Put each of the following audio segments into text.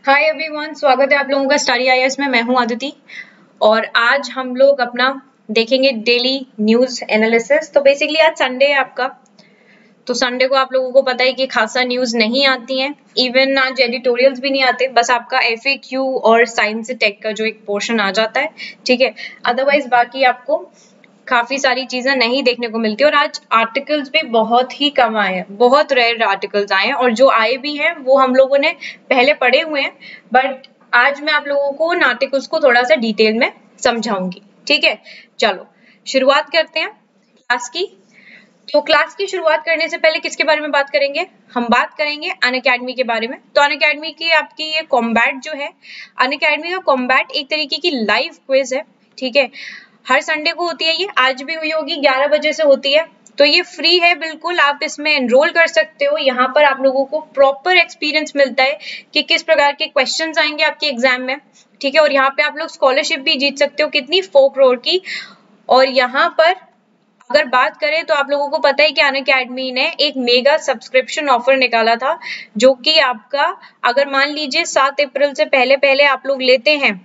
Hi everyone, स्वागत है आप लोगों का स्टडी आईएएस में। मैं हूं अदिति और आज हम लोग अपना देखेंगे डेली न्यूज एनालिसिस। तो बेसिकली आज संडे है आपका, तो संडे को आप लोगों को पता है कि खासा न्यूज नहीं आती है, इवन आज एडिटोरियल्स भी नहीं आते, बस आपका एफएक्यू और साइंस टेक का जो एक पोर्शन आ जाता है, ठीक है। अदरवाइज बाकी आपको काफी सारी चीजें नहीं देखने को मिलती। और आज आर्टिकल्स भी बहुत ही कम आए हैं, बहुत रेयर आर्टिकल्स आए हैं, और जो आए भी हैं वो हम लोगों ने पहले पढ़े हुए हैं, बट आज मैं आप लोगों को उन आर्टिकल्स को थोड़ा सा डिटेल में समझाऊंगी, ठीक है। चलो शुरुआत करते हैं क्लास की। तो क्लास की शुरुआत करने से पहले किसके बारे में बात करेंगे? हम बात करेंगे अनअकैडमी के बारे में। तो अनअकैडमी की आपकी ये कॉम्बैट जो है, अनअकैडमी का कॉम्बैट एक तरीके की लाइव क्विज है, ठीक है। हर संडे को होती है, ये आज भी हुई होगी, 11 बजे से होती है। तो ये फ्री है बिल्कुल, आप इसमें एनरोल कर सकते हो। यहाँ पर आप लोगों को प्रॉपर एक्सपीरियंस मिलता है कि किस प्रकार के क्वेश्चंस आएंगे आपके एग्जाम में, ठीक है। और यहाँ पे आप लोग स्कॉलरशिप भी जीत सकते हो, कितनी 4 करोड़ की। और यहाँ पर अगर बात करें तो आप लोगों को पता है कि अनअकैडमी ने एक मेगा सब्सक्रिप्शन ऑफर निकाला था, जो कि आपका अगर मान लीजिए 7 अप्रैल से पहले पहले आप लोग लेते हैं,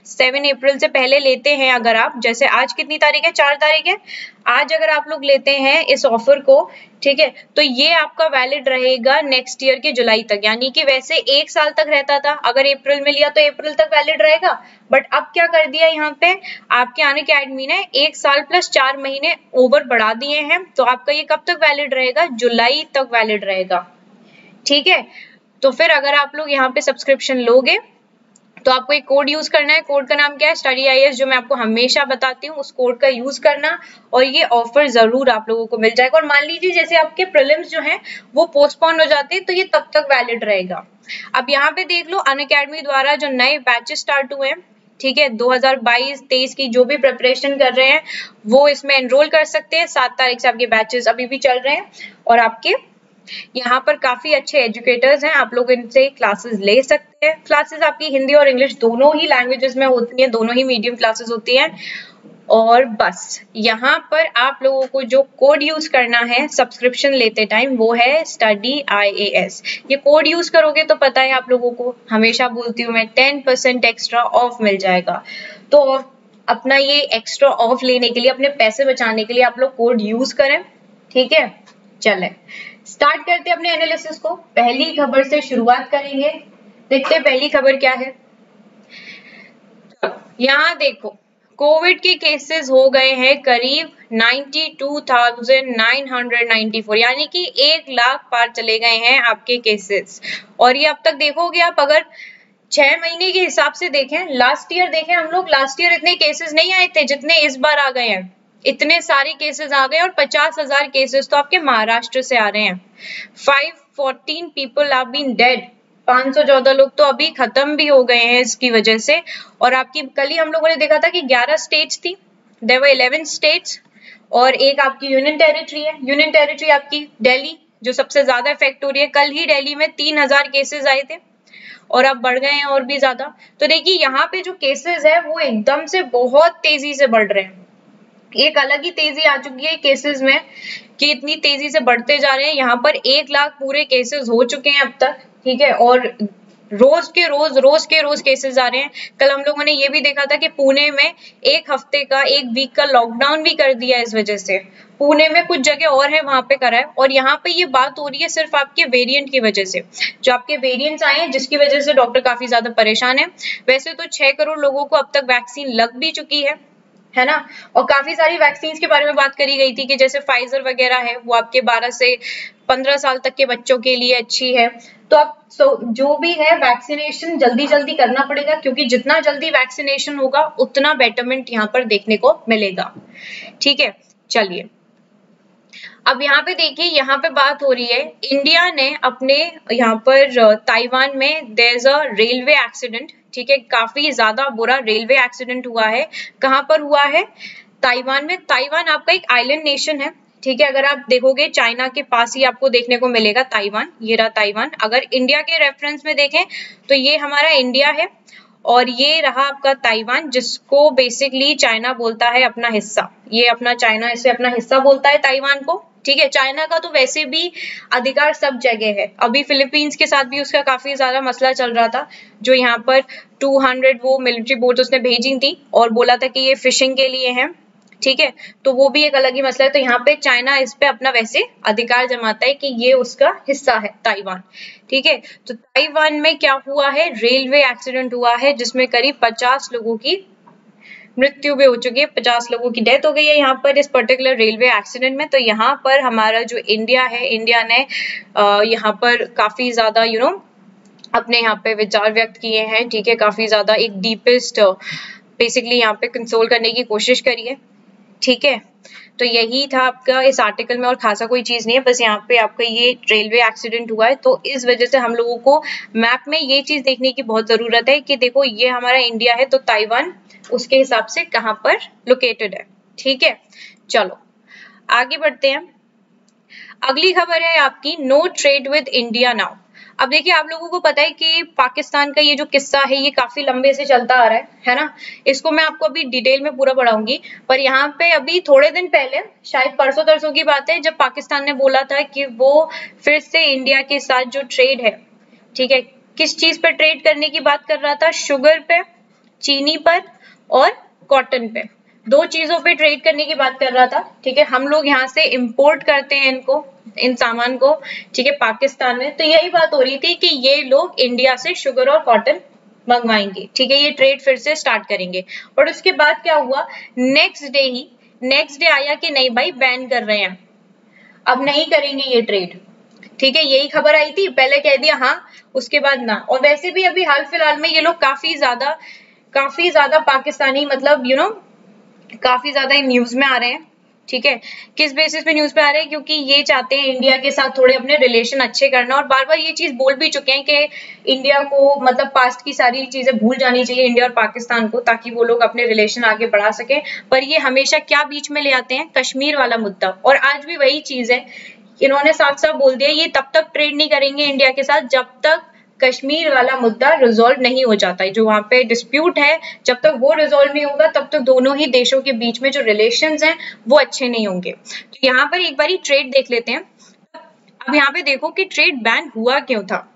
7 अप्रैल से पहले लेते हैं अगर आप, जैसे आज कितनी तारीख है, 4 तारीख है, आज अगर आप लोग लेते हैं इस ऑफर को, ठीक है, तो ये आपका वैलिड रहेगा नेक्स्ट ईयर के जुलाई तक। यानी कि वैसे 1 साल तक रहता था, अगर अप्रैल में लिया तो अप्रैल तक वैलिड रहेगा, बट अब क्या कर दिया यहाँ पे आपके अनअकैडमी ने, 1 साल प्लस 4 महीने ओवर बढ़ा दिए हैं। तो आपका ये कब तक वैलिड रहेगा? जुलाई तक वैलिड रहेगा, ठीक है। तो फिर अगर आप लोग यहाँ पे सब्सक्रिप्शन लोगे तो आपको एक कोड यूज करना है। कोड का नाम क्या है? स्टडी आईएएस, जो मैं आपको हमेशा बताती हूँ, उस कोड का यूज करना और ये ऑफर जरूर आप लोगों को मिल जाएगा। और मान लीजिए जैसे आपके प्रीलिम्स जो हैं वो पोस्टपोन हो जाते हैं तो ये तब तक वैलिड रहेगा। अब यहाँ पे देख लो, अनअकैडमी द्वारा जो नए बैचेस स्टार्ट हुए हैं, ठीक है, 2022-23 की जो भी प्रिपरेशन कर रहे हैं वो इसमें एनरोल कर सकते हैं। 7 तारीख से आपके बैचेस अभी भी चल रहे हैं और आपके यहाँ पर काफी अच्छे एजुकेटर्स हैं, आप लोग इनसे क्लासेस ले सकते हैं। क्लासेस आपकी हिंदी और इंग्लिश दोनों ही लैंग्वेजेस में होती हैं, दोनों ही मीडियम क्लासेस होती हैं। और बस यहाँ पर आप लोगों को जो कोड यूज करना है सब्सक्रिप्शन लेते टाइम वो है स्टडी आईएएस। ये कोड यूज करोगे तो पता है आप लोगों को, हमेशा बोलती हूँ मैं, 10% एक्स्ट्रा ऑफ मिल जाएगा। तो अपना ये एक्स्ट्रा ऑफ लेने के लिए, अपने पैसे बचाने के लिए आप लोग कोड यूज करें, ठीक है। चलें स्टार्ट करते हैं अपने एनालिसिस को। पहली खबर से शुरुआत करेंगे, देखते हैं पहली खबर क्या है। यहाँ देखो, कोविड के केसेस हो गए हैं करीब 92,994, यानी कि 1 लाख पार चले गए हैं आपके केसेस। और ये अब तक देखोगे आप, अगर 6 महीने के हिसाब से देखें, लास्ट ईयर देखें हम लोग, लास्ट ईयर इतने केसेस नहीं आए थे जितने इस बार आ गए हैं। इतने सारे केसेस आ गए और 50,000 केसेस तो आपके महाराष्ट्र से आ रहे हैं। 514 पीपल हैव बीन डेड, 514 लोग तो अभी खत्म भी हो गए हैं इसकी वजह से। और आपकी कल ही हम लोगों ने देखा था कि 11 स्टेट्स थी, देयर वर 11 स्टेट्स, और एक आपकी यूनियन टेरिटरी है। यूनियन टेरिटरी आपकी दिल्ली जो सबसे ज्यादा इफेक्ट हो रही है। कल ही दिल्ली में 3,000 केसेस आए थे और अब बढ़ गए हैं और भी ज्यादा। तो देखिए यहाँ पे जो केसेस है वो एकदम से बहुत तेजी से बढ़ रहे हैं, एक अलग ही तेजी आ चुकी है केसेस में कि इतनी तेजी से बढ़ते जा रहे हैं। यहाँ पर 1 लाख पूरे केसेस हो चुके हैं अब तक, ठीक है। और रोज के रोज केसेस आ रहे हैं। कल हम लोगों ने ये भी देखा था कि पुणे में 1 हफ्ते का, 1 वीक का लॉकडाउन भी कर दिया इस वजह से। पुणे में कुछ जगह और है वहां पे करा है। और यहाँ पे ये बात हो रही है सिर्फ आपके वेरिएंट की वजह से, जो आपके वेरिएंट्स आए हैं जिसकी वजह से डॉक्टर काफी ज्यादा परेशान है। वैसे तो 6 करोड़ लोगों को अब तक वैक्सीन लग भी चुकी है ना। और काफी सारी वैक्सीन के बारे में बात करी गई थी कि जैसे फाइजर वगैरह है वो आपके 12 से 15 साल तक के बच्चों के लिए अच्छी है। तो अब जो भी है वैक्सीनेशन जल्दी जल्दी करना पड़ेगा, क्योंकि जितना जल्दी वैक्सीनेशन होगा उतना बेटरमेंट यहाँ पर देखने को मिलेगा, ठीक है। चलिए अब यहाँ पे देखिए, यहाँ पे बात हो रही है, इंडिया ने अपने यहाँ पर ताइवान में there is a railway accident, ठीक है, काफी ज्यादा बुरा रेलवे एक्सीडेंट हुआ है। कहाँ पर हुआ है? ताइवान में। ताइवान आपका एक आइलैंड नेशन है, ठीक है। अगर आप देखोगे चाइना के पास ही आपको देखने को मिलेगा ताइवान, ये रहा ताइवान। अगर इंडिया के रेफरेंस में देखें तो ये हमारा इंडिया है और ये रहा आपका ताइवान, जिसको बेसिकली चाइना बोलता है अपना हिस्सा। ये अपना चाइना इसे अपना हिस्सा बोलता है ताइवान को, ठीक है। चाइना का तो वैसे भी अधिकार सब जगह है। अभी फिलीपींस के साथ भी उसका काफी ज्यादा मसला चल रहा था, जो यहाँ पर 200 वो मिलिट्री बोट उसने भेजी थी और बोला था कि ये फिशिंग के लिए है, ठीक है। तो वो भी एक अलग ही मसला है। तो यहाँ पे चाइना इस पे अपना वैसे अधिकार जमाता है कि ये उसका हिस्सा है ताइवान, ठीक है। तो ताइवान में क्या हुआ है, रेलवे एक्सीडेंट हुआ है जिसमें करीब 50 लोगों की मृत्यु भी हो चुकी है, 50 लोगों की डेथ हो गई है यहाँ पर इस पर्टिकुलर रेलवे एक्सीडेंट में। तो यहाँ पर हमारा जो इंडिया है, इंडिया ने यहाँ पर काफी ज्यादा अपने यहाँ पे विचार व्यक्त किए हैं, ठीक है। काफी ज्यादा एक डीपेस्ट बेसिकली यहाँ पे कंसोल करने की कोशिश करी है, ठीक है। तो यही था आपका इस आर्टिकल में, और खासा कोई चीज नहीं है, बस यहाँ पे आपका ये रेलवे एक्सीडेंट हुआ है। तो इस वजह से हम लोगों को मैप में ये चीज देखने की बहुत जरूरत है कि देखो ये हमारा इंडिया है, तो ताइवान उसके हिसाब से कहाँ पर लोकेटेड है, ठीक है। चलो आगे बढ़ते हैं। अगली खबर है आपकी, no trade with India now. अब देखिए, आप लोगों को पता है कि पाकिस्तान का ये जो किस्सा है ये काफी लंबे से चलता आ रहा है ना। इसको मैं आपको अभी डिटेल में पूरा पढ़ाऊंगी, पर यहाँ पे अभी थोड़े दिन पहले, शायद परसों तरसों की बात है, जब पाकिस्तान ने बोला था कि वो फिर से इंडिया के साथ जो ट्रेड है, ठीक है, किस चीज पे ट्रेड करने की बात कर रहा था, शुगर पे, चीनी पर और कॉटन पे, दो चीजों पे ट्रेड करने की बात कर रहा था, ठीक है। हम लोग यहाँ से इंपोर्ट करते हैं इन सामान को, ठीक है, पाकिस्तान में। तो यही बात हो रही थी कि ये लोग इंडिया से शुगर और कॉटन मंगवाएंगे, ठीक है, ये ट्रेड फिर से स्टार्ट करेंगे। और उसके बाद क्या हुआ, नेक्स्ट डे आया कि नहीं भाई, बैन कर रहे हैं, अब नहीं करेंगे ये ट्रेड, ठीक है। यही खबर आई थी, पहले कह दिया हाँ, उसके बाद ना। और वैसे भी अभी हाल फिलहाल में ये लोग काफी ज्यादा पाकिस्तानी मतलब काफी ज्यादा न्यूज में आ रहे हैं, ठीक है। किस बेसिस पे न्यूज पे आ रहे हैं, क्योंकि ये चाहते हैं इंडिया के साथ थोड़े अपने रिलेशन अच्छे करना, और बार बार ये चीज बोल भी चुके हैं कि इंडिया को मतलब पास्ट की सारी चीजें भूल जानी चाहिए इंडिया और पाकिस्तान को, ताकि वो लोग अपने रिलेशन आगे बढ़ा सके। पर ये हमेशा क्या बीच में ले आते हैं, कश्मीर वाला मुद्दा। और आज भी वही चीज है, इन्होंने साफ साफ बोल दिया ये तब तक ट्रेड नहीं करेंगे इंडिया के साथ जब तक कश्मीर वाला मुद्दा रिजॉल्व नहीं हो जाता है, जो वहां पे डिस्प्यूट है, जब तक वो रिजॉल्व नहीं होगा तब तक दोनों ही देशों के बीच में जो रिलेशंस हैं वो अच्छे नहीं होंगे। तो यहाँ पर एक बारी ट्रेड देख लेते हैं। अब यहाँ पे देखो कि ट्रेड बैन हुआ क्यों था।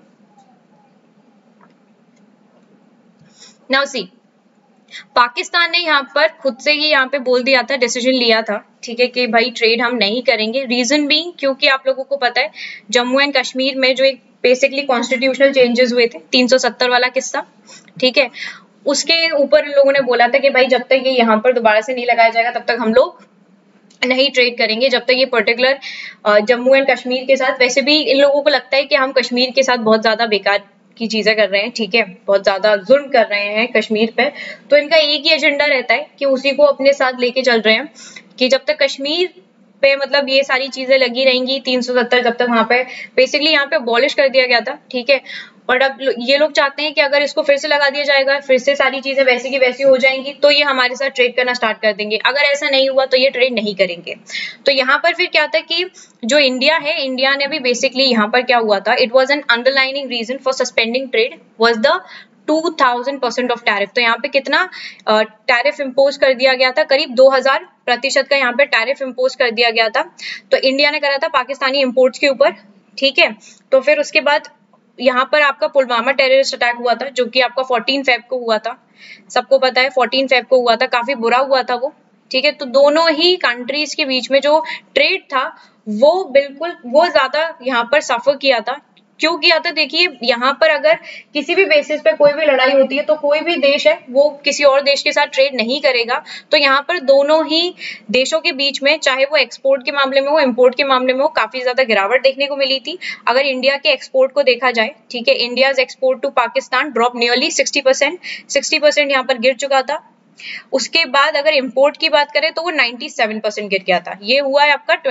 नाउ सी, पाकिस्तान ने यहाँ पर खुद से ही यहाँ पे बोल दिया था, डिसीजन लिया था, ठीक है, कि भाई ट्रेड हम नहीं करेंगे। रीजन बीइंग, क्योंकि आप लोगों को पता है जम्मू एंड कश्मीर में जो एक बेसिकली कॉन्स्टिट्यूशनल चेंजेस हुए थे, 370 वाला किस्सा, ठीक है, उसके ऊपर इन लोगों ने बोला था कि भाई जब तक ये यहाँ पर दोबारा से नहीं लगाया जाएगा तब तक हम लोग नहीं ट्रेड करेंगे, जब तक ये पर्टिकुलर जम्मू एंड कश्मीर के साथ। वैसे भी इन लोगों को लगता है कि हम कश्मीर के साथ बहुत ज्यादा बेकार की चीजें कर रहे हैं, ठीक है, बहुत ज्यादा जुल्म कर रहे हैं कश्मीर पे। तो इनका एक ही एजेंडा रहता है कि उसी को अपने साथ लेके चल रहे हैं, कि जब तक कश्मीर पे मतलब ये सारी चीजें लगी रहेंगी 370, जब तक वहां पे बेसिकली यहाँ पे अबॉलिश कर दिया गया था, ठीक है। और अब ये लोग चाहते हैं कि अगर इसको फिर से लगा दिया जाएगा, फिर से सारी चीजें वैसी की वैसी हो जाएंगी, तो ये हमारे साथ ट्रेड करना स्टार्ट कर देंगे। अगर ऐसा नहीं हुआ तो ये ट्रेड नहीं करेंगे। तो यहाँ पर फिर क्या था कि जो इंडिया है, इंडिया ने भी बेसिकली यहाँ पर क्या हुआ था, it was an underlining reason for suspending trade was the 2000% of tariff. तो यहाँ पे कितना टैरिफ इम्पोज कर दिया गया था, करीब 2000% का यहाँ पे टैरिफ इम्पोज कर दिया गया था। तो इंडिया ने करा था पाकिस्तानी इम्पोर्ट्स के ऊपर, ठीक है। तो फिर उसके बाद यहाँ पर आपका पुलवामा टेररिस्ट अटैक हुआ था, जो कि आपका 14 फेब को हुआ था, सबको पता है 14 फेब को हुआ था, काफी बुरा हुआ था वो, ठीक है। तो दोनों ही कंट्रीज के बीच में जो ट्रेड था वो बिल्कुल वो ज्यादा यहाँ पर सफर किया था। क्यों किया था, देखिए यहाँ पर अगर किसी भी बेसिस पे कोई भी लड़ाई होती है तो कोई भी देश है वो किसी और देश के साथ ट्रेड नहीं करेगा। तो यहाँ पर दोनों ही देशों के बीच में, चाहे वो एक्सपोर्ट के मामले में हो, इम्पोर्ट के मामले में हो, काफी ज्यादा गिरावट देखने को मिली थी। अगर इंडिया के एक्सपोर्ट को देखा जाए, ठीक है, India's export to Pakistan drop nearly 60% यहाँ पर गिर चुका था। उसके बाद अगर इम्पोर्ट की बात करें तो वो 97% गिर गया था। ये हुआ है आपका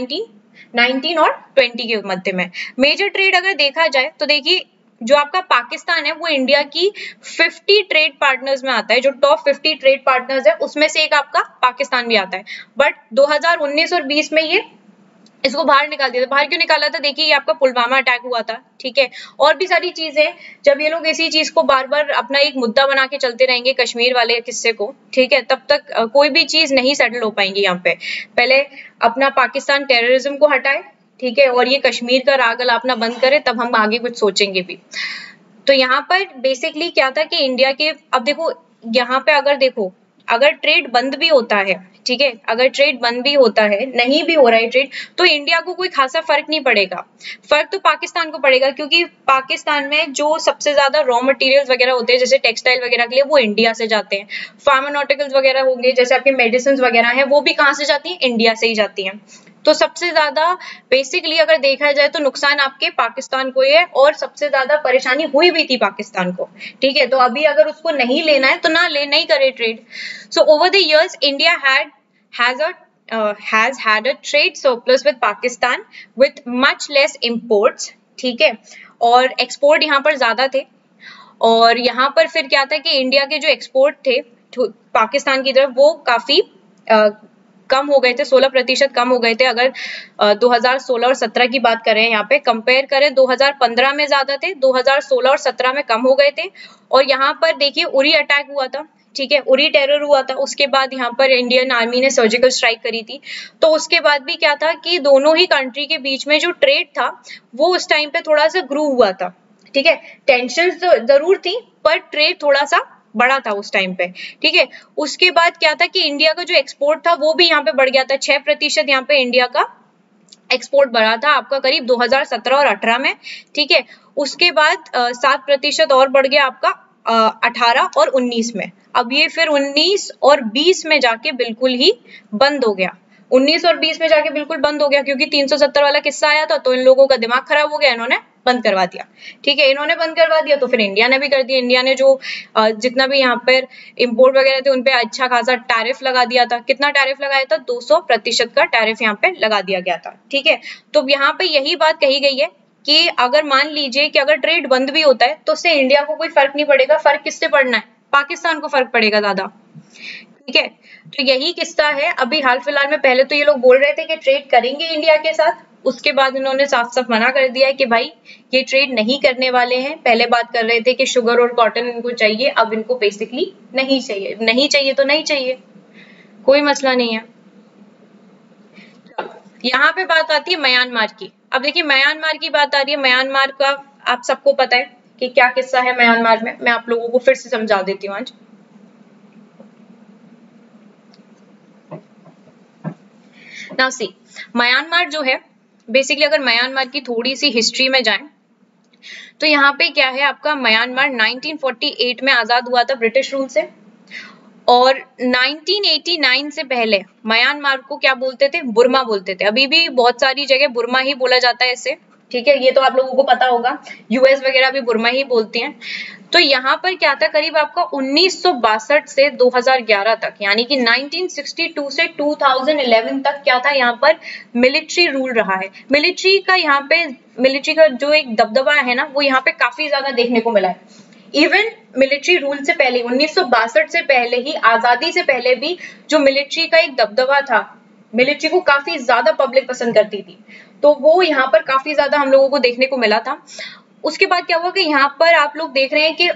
2019 और 20 के मध्य में। मेजर ट्रेड अगर देखा जाए तो देखिए जो आपका पाकिस्तान है वो इंडिया की 50 ट्रेड पार्टनर्स में आता है, जो टॉप 50 ट्रेड पार्टनर्स है उसमें से एक आपका पाकिस्तान भी आता है। बट 2019 और 20 में ये इसको बाहर निकाल दिया था। बाहर क्यों निकाला था? देखिए ये आपका पुलवामा अटैक हुआ था, ठीक है, और भी सारी चीजें। जब ये लोग इसी चीज को बार बार अपना एक मुद्दा बना के चलते रहेंगे, कश्मीर वाले किस्से को, ठीक है, तब तक कोई भी चीज नहीं सेटल हो पाएंगी। यहाँ पे पहले अपना पाकिस्तान टेररिज्म को हटाए, ठीक है, और ये कश्मीर का राग अलापना बंद करे, तब हम आगे कुछ सोचेंगे भी। तो यहाँ पर बेसिकली क्या था कि इंडिया के, अब देखो यहाँ पे अगर देखो, अगर ट्रेड बंद भी होता है, ठीक है, अगर ट्रेड बंद भी होता है, नहीं भी हो रहा है ट्रेड, तो इंडिया को कोई खासा फर्क नहीं पड़ेगा। फर्क तो पाकिस्तान को पड़ेगा, क्योंकि पाकिस्तान में जो सबसे ज्यादा रॉ मटेरियल्स वगैरह होते हैं, जैसे टेक्सटाइल वगैरह के लिए, वो इंडिया से जाते हैं। फार्मान्यूटिकल्स वगैरह होंगे, जैसे आपके मेडिसिन वगैरह हैं, वो भी कहाँ से जाती हैं? इंडिया से ही जाती हैं। तो सबसे ज्यादा बेसिकली अगर देखा जाए तो नुकसान आपके पाकिस्तान को ही है, और सबसे ज्यादा परेशानी हुई भी थी पाकिस्तान को, ठीक है। तो अभी अगर उसको नहीं लेना है तो ना ले, नहीं करे trade. So over the years India has had a trade surplus with Pakistan with much less imports, ठीक है, और एक्सपोर्ट यहाँ पर ज्यादा थे। और यहाँ पर फिर क्या था कि इंडिया के जो एक्सपोर्ट थे पाकिस्तान की तरफ, वो काफी कम हो गए थे, 16% कम हो गए थे। अगर 2016 और 17 की बात करें, यहाँ पे कंपेयर करें, 2015 में ज्यादा थे, 2016 और 17 में कम हो गए थे। और यहाँ पर देखिए उरी अटैक हुआ था, ठीक है, उरी टेरर हुआ था, उसके बाद यहाँ पर इंडियन आर्मी ने सर्जिकल स्ट्राइक करी थी। तो उसके बाद भी क्या था कि दोनों ही कंट्री के बीच में जो ट्रेड था वो उस टाइम पे थोड़ा सा ग्रू हुआ था, ठीक है। टेंशन जरूर थी, पर ट्रेड थोड़ा सा बड़ा था उस टाइम पे, ठीक है। उसके बाद क्या था कि इंडिया का जो एक्सपोर्ट था वो भी यहाँ पे बढ़ गया था, 6% यहाँ पे इंडिया का एक्सपोर्ट बढ़ा था आपका करीब 2017 और 18 में, ठीक है। उसके बाद 7% और बढ़ गया आपका 18 और 19 में। अब ये फिर 19 और 20 में जाके बिल्कुल ही बंद हो गया। 19 और 20 में जाके बिल्कुल बंद हो गया, क्योंकि 370 वाला किस्सा आया था, तो इन लोगों का दिमाग खराब हो गया, इन्होंने बंद करवा दिया, ठीक है। इन्होंने बंद करवा दिया तो फिर इंडिया ने भी कर दिया। इंडिया ने जो जितना भी यहाँ पर इंपोर्ट वगैरह थे उन पे अच्छा खासा टैरिफ लगा दिया था। कितना टैरिफ लगाया था? 200% का टैरिफ यहाँ पे लगा दिया गया था, ठीक है। तो यहाँ पे यही बात कही गई है कि अगर मान लीजिए कि अगर ट्रेड बंद भी होता है तो उससे इंडिया को कोई फर्क नहीं पड़ेगा। फर्क किससे पड़ना है? पाकिस्तान को फर्क पड़ेगा ज्यादा, ठीक है। तो यही किस्सा है अभी हाल फिलहाल में। पहले तो ये लोग बोल रहे थे कि ट्रेड करेंगे इंडिया के साथ, उसके बाद इन्होंने साफ साफ मना कर दिया है कि भाई ये ट्रेड नहीं करने वाले हैं। पहले बात कर रहे थे कि शुगर और कॉटन इनको चाहिए, अब इनको बेसिकली नहीं चाहिए। नहीं चाहिए तो नहीं चाहिए, कोई मसला नहीं है। यहाँ पे बात आती है म्यांमार की। अब देखिए म्यांमार की बात आ रही है। म्यांमार का आप सबको पता है कि क्या किस्सा है म्यांमार में। मैं आप लोगों को फिर से समझा देती हूँ आज। नाउ सी, म्यांमार जो है बेसिकली, अगर म्यांमार की थोड़ी सी हिस्ट्री में जाएं तो यहाँ पे क्या है आपका, म्यांमार 1948 में आजाद हुआ था ब्रिटिश रूल से, और 1989 से पहले म्यांमार को क्या बोलते थे? बुर्मा बोलते थे। अभी भी बहुत सारी जगह बुर्मा ही बोला जाता है इसे, ठीक है, ये तो आप लोगों को पता होगा। यूएस वगैरह भी बुर्मा ही बोलती हैं। तो यहाँ पर क्या था, करीब आपका 1962 से 2011 तक, यानी कि 1962 से 2011 तक क्या था, यहाँ पर मिलिट्री रूल रहा है। मिलिट्री का यहाँ पे, मिलिट्री का जो एक दबदबा है ना, वो यहाँ पे काफी ज्यादा देखने को मिला है। इवन मिलिट्री रूल से पहले, 1962 से पहले ही, आजादी से पहले भी जो मिलिट्री का एक दबदबा था, मिलिट्री को काफी ज्यादा पब्लिक पसंद करती थी, तो वो यहाँ पर काफी ज्यादा हम लोगों को देखने को मिला था। उसके बाद क्या हुआ कि यहाँ पर आप लोग देख रहे हैं कि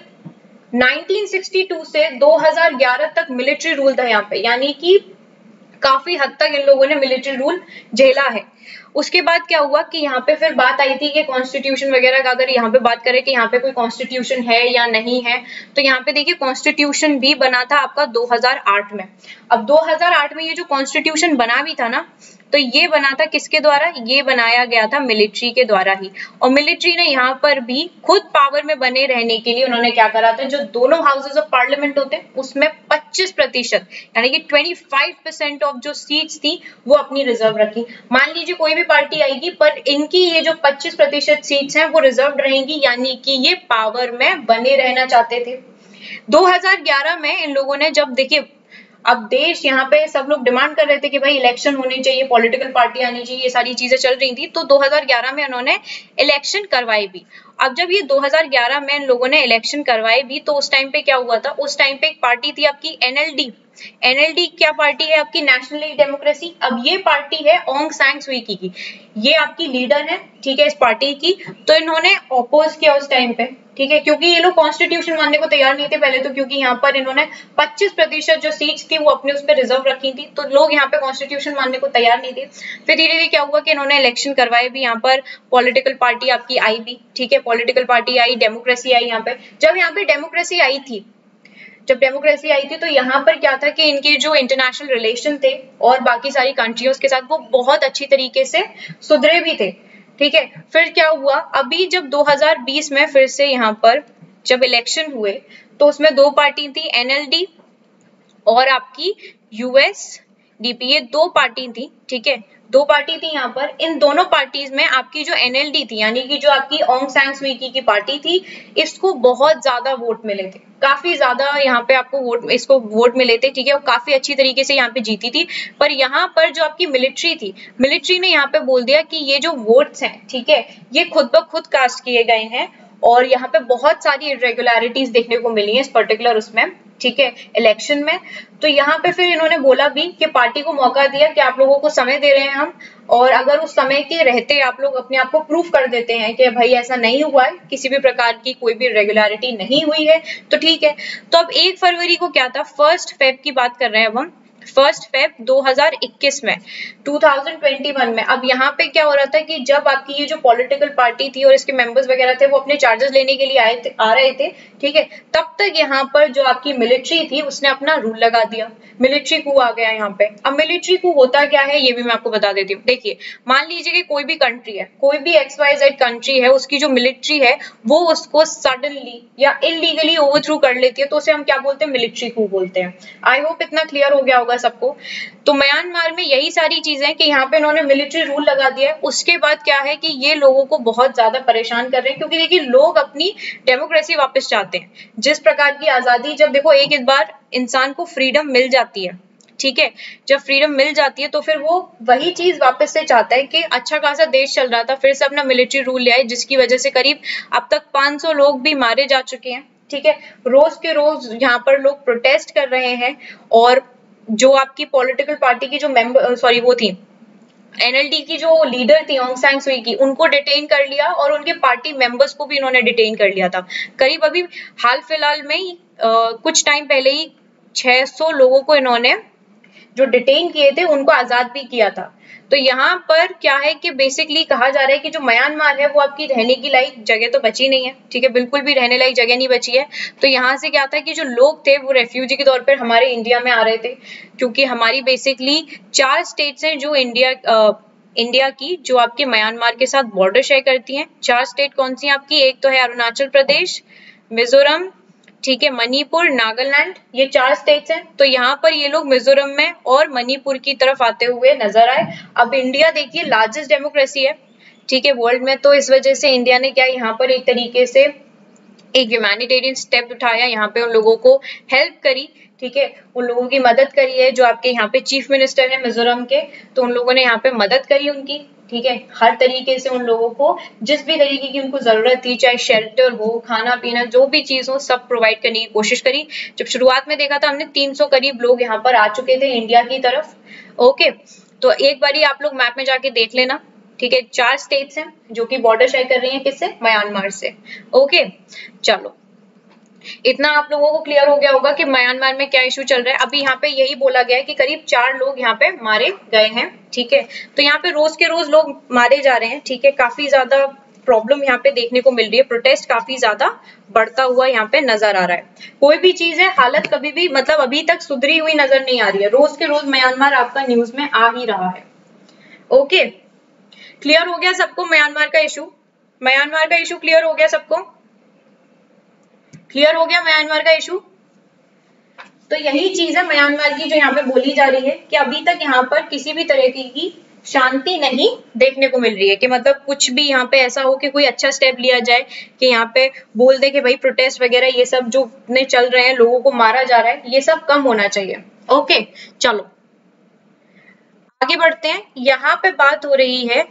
1962 से 2011 तक मिलिट्री रूल था यहाँ पे, यानी कि काफी हद तक इन लोगों ने मिलिट्री रूल झेला है। उसके बाद क्या हुआ कि यहाँ पे फिर बात आई थी कि कॉन्स्टिट्यूशन वगैरह का, अगर यहाँ पे बात करें कि यहाँ पे कोई कॉन्स्टिट्यूशन है या नहीं है, तो यहाँ पे देखिए कॉन्स्टिट्यूशन भी बना था आपका 2008 में। अब 2008 में ये जो कॉन्स्टिट्यूशन बना भी था ना, तो ये बना था किसके द्वारा? ये बनाया गया था मिलिट्री के द्वारा ही। और मिलिट्री ने यहाँ पर भी खुद पावर में बने रहने के लिए उन्होंने क्या करा था, जो दोनों हाउसेज ऑफ पार्लियामेंट होते हैं उसमें 25% यानी कि 25% ऑफ जो सीट्स थी वो अपनी रिजर्व रखी। मान लीजिए कोई भी पार्टी आएगी, पर इनकी ये जो 25% सीट्स हैं वो रिजर्व रहेंगी, यानी कि ये पावर में बने रहना चाहते थे। 2011 में इन लोगों ने, जब देखिए अब देश यहाँ पे सब लोग डिमांड कर रहे थे कि भाई इलेक्शन होने चाहिए, पॉलिटिकल पार्टी आनी चाहिए, ये सारी चीजें चल रही थी, तो 2011 में उन्होंने इलेक्शन करवाई भी। अब जब ये 2011 में इन लोगों ने इलेक्शन करवाए भी, तो उस टाइम पे क्या हुआ था, उस टाइम पे एक पार्टी थी आपकी एनएलडी, NLD क्या पार्टी है आपकी? National democracy. अब ये पार्टी है ऑंग सैन सुई की, ये आपकी लीडर है, ठीक है, इस पार्टी की। तो इन्होंने ऑपोज किया उस टाइम पे, ठीक है, क्योंकि ये लोग कॉन्स्टिट्यूशन मानने को तैयार नहीं थे पहले तो, क्योंकि यहाँ पर इन्होंने 25% जो सीट्स थी वो अपने उस पर रिजर्व रखी थी, तो लोग यहाँ पे कॉन्स्टिट्यूशन मानने को तैयार नहीं थे। फिर धीरे धीरे क्या हुआ कि इन्होंने इलेक्शन करवाए भी, यहाँ पर पॉलिटिकल पार्टी आपकी आई भी, ठीक है, पॉलिटिकल पार्टी आई, डेमोक्रेसी आई। यहाँ पे जब यहाँ पे डेमोक्रेसी आई थी, जब डेमोक्रेसी आई थी तो यहाँ पर क्या था कि इनके जो इंटरनेशनल रिलेशन थे और बाकी सारी कंट्रियों के साथ वो बहुत अच्छी तरीके से सुधरे भी थे, ठीक है। फिर क्या हुआ, अभी जब 2020 में फिर से यहाँ पर जब इलेक्शन हुए तो उसमें दो पार्टी थी, NLD और आपकी USDP, ये दो पार्टी थी, ठीक है, दो पार्टी थी यहाँ पर। इन दोनों पार्टीज में आपकी जो NLD थी, यानी कि जो आपकी ऑंग सैन सुई की पार्टी थी, इसको बहुत ज्यादा वोट मिले थे, काफी ज्यादा यहाँ पे आपको इसको वोट मिले थे, ठीक है, वो काफी अच्छी तरीके से यहाँ पे जीती थी। पर यहाँ पर जो आपकी मिलिट्री थी, मिलिट्री ने यहाँ पे बोल दिया कि ये जो वोट्स हैं, ठीक है, ये खुद ब खुद कास्ट किए गए हैं और यहाँ पे बहुत सारी इरेगुलरिटीज देखने को मिली है इस पर्टिकुलर उसमें, ठीक है, इलेक्शन में। तो यहाँ पे फिर इन्होंने बोला भी कि पार्टी को मौका दिया कि आप लोगों को समय दे रहे हैं हम, और अगर उस समय के रहते आप लोग अपने आप को प्रूफ कर देते हैं कि भाई ऐसा नहीं हुआ है, किसी भी प्रकार की कोई भी रेगुलरिटी नहीं हुई है, तो ठीक है। तो अब 1 फरवरी को क्या था, 1 फेब की बात कर रहे हैं अब हम, 1 फेब 2021 में, 2021 में। अब यहाँ पे क्या हो रहा था कि जब आपकी ये जो पॉलिटिकल पार्टी थी और इसके मेंबर्स वगैरह थे वो अपने चार्जेस लेने के लिए आ रहे थे, ठीक है, तब तक यहाँ पर जो आपकी मिलिट्री थी उसने अपना रूल लगा दिया, मिलिट्री कू आ गया यहाँ पे। अब मिलिट्री कू होता क्या है ये भी मैं आपको बता देती हूँ। देखिए, मान लीजिए कि कोई भी कंट्री है, कोई भी XYZ कंट्री है, उसकी जो मिलिट्री है वो उसको सडनली या इलीगली ओवरथ्रो कर लेती है, तो उसे हम क्या बोलते हैं, मिलिट्री कू बोलते हैं। आई होप इतना क्लियर हो गया होगा सबको। तो म्यांमार में यही सारी चीजें कि यहाँ पे इन्होंने मिलिट्री रूल लगा दिया है। उसके बाद क्या है कि ये लोगों को बहुत ज्यादा परेशान कर रहे हैं, क्योंकि देखिए लोग अपनी डेमोक्रेसी वापस चाहते हैं, जिस प्रकार की आजादी, जब देखो एक इस बार इंसान को फ्रीडम मिल जाती है, ठीक है, जब फ्रीडम मिल जाती है तो फिर वो वही चीज वापस से चाहता है कि अच्छा खासा देश चल रहा था, फिर से अपना मिलिट्री रूल ले आए, जिसकी वजह से करीब अब तक 500 लोग भी मारे जा चुके हैं, ठीक है। रोज के रोज यहाँ पर लोग प्रोटेस्ट कर रहे हैं, और जो आपकी पॉलिटिकल पार्टी की जो वो थी, NLD की जो लीडर थी ऑंग सैन सुई की, उनको डिटेन कर लिया और उनके पार्टी मेंबर्स को भी इन्होंने डिटेन कर लिया था। करीब अभी हाल फिलहाल में ही कुछ टाइम पहले ही 600 लोगों को इन्होंने जो डिटेन किए थे उनको आजाद भी किया था। तो यहाँ पर क्या है कि बेसिकली कहा जा रहा है कि जो म्यांमार है वो आपकी रहने की लायक जगह तो बची नहीं है, ठीक है, बिल्कुल भी रहने लायक जगह नहीं बची है। तो यहाँ से क्या था कि जो लोग थे वो रेफ्यूजी के तौर पर हमारे इंडिया में आ रहे थे, क्योंकि हमारी बेसिकली 4 स्टेट्स हैं जो इंडिया की जो आपके म्यांमार के साथ बॉर्डर शेयर करती हैं। 4 स्टेट कौन सी हैं आपकी? एक तो है अरुणाचल प्रदेश, मिजोरम, ठीक है, मणिपुर, नागालैंड, ये 4 स्टेट्स हैं। तो यहाँ पर ये लोग मिजोरम में और मणिपुर की तरफ आते हुए नजर आए। अब इंडिया देखिए लार्जेस्ट डेमोक्रेसी है, ठीक है, वर्ल्ड में, तो इस वजह से इंडिया ने क्या यहाँ पर एक तरीके से एक ह्यूमैनिटेरियन स्टेप उठाया, यहाँ पे उन लोगों को हेल्प करी, ठीक है, उन लोगों की मदद करी है। जो आपके यहाँ पे चीफ मिनिस्टर है मिजोरम के, तो उन लोगों ने यहाँ पे मदद करी उनकी, ठीक है, हर तरीके से उन लोगों को जिस भी तरीके की उनको जरूरत थी, चाहे शेल्टर हो, खाना पीना, जो भी चीज हो, सब प्रोवाइड करने की कोशिश करी। जब शुरुआत में देखा था हमने 300 करीब लोग यहाँ पर आ चुके थे इंडिया की तरफ। ओके, तो एक बारी आप लोग मैप में जाके देख लेना, ठीक है, 4 स्टेट्स हैं जो कि बॉर्डर शेयर कर रही हैं किससे? म्यांमार से। ओके, चलो इतना आप लोगों को क्लियर हो गया होगा कि म्यांमार में क्या इशू चल रहा है। अभी यहाँ पे यही बोला गया है कि करीब 4 लोग यहाँ पे मारे गए हैं, ठीक है। तो यहाँ पे रोज के रोज लोग मारे जा रहे हैं, ठीक है, काफी ज्यादा प्रॉब्लम यहाँ पे देखने को मिल रही है, प्रोटेस्ट काफी ज्यादा बढ़ता हुआ यहाँ पे नजर आ रहा है। कोई भी चीज है, हालत कभी भी मतलब अभी तक सुधरी हुई नजर नहीं आ रही है, रोज के रोज म्यांमार आपका न्यूज में आ ही रहा है। ओके, क्लियर हो गया सबको म्यांमार का इशू? म्यांमार का इशू क्लियर हो गया सबको? क्लियर हो गया म्यांमार का इशू? तो यही चीज है म्यांमार की जो यहाँ पे बोली जा रही है कि अभी तक यहाँ पर किसी भी तरह की शांति नहीं देखने को मिल रही है, कि मतलब कुछ भी यहाँ पे ऐसा हो कि कोई अच्छा स्टेप लिया जाए कि यहाँ पे बोल दे कि भाई प्रोटेस्ट वगैरह ये सब जो ने चल रहे हैं, लोगों को मारा जा रहा है, ये सब कम होना चाहिए। ओके, चलो आगे बढ़ते हैं। यहाँ पे बात हो रही है,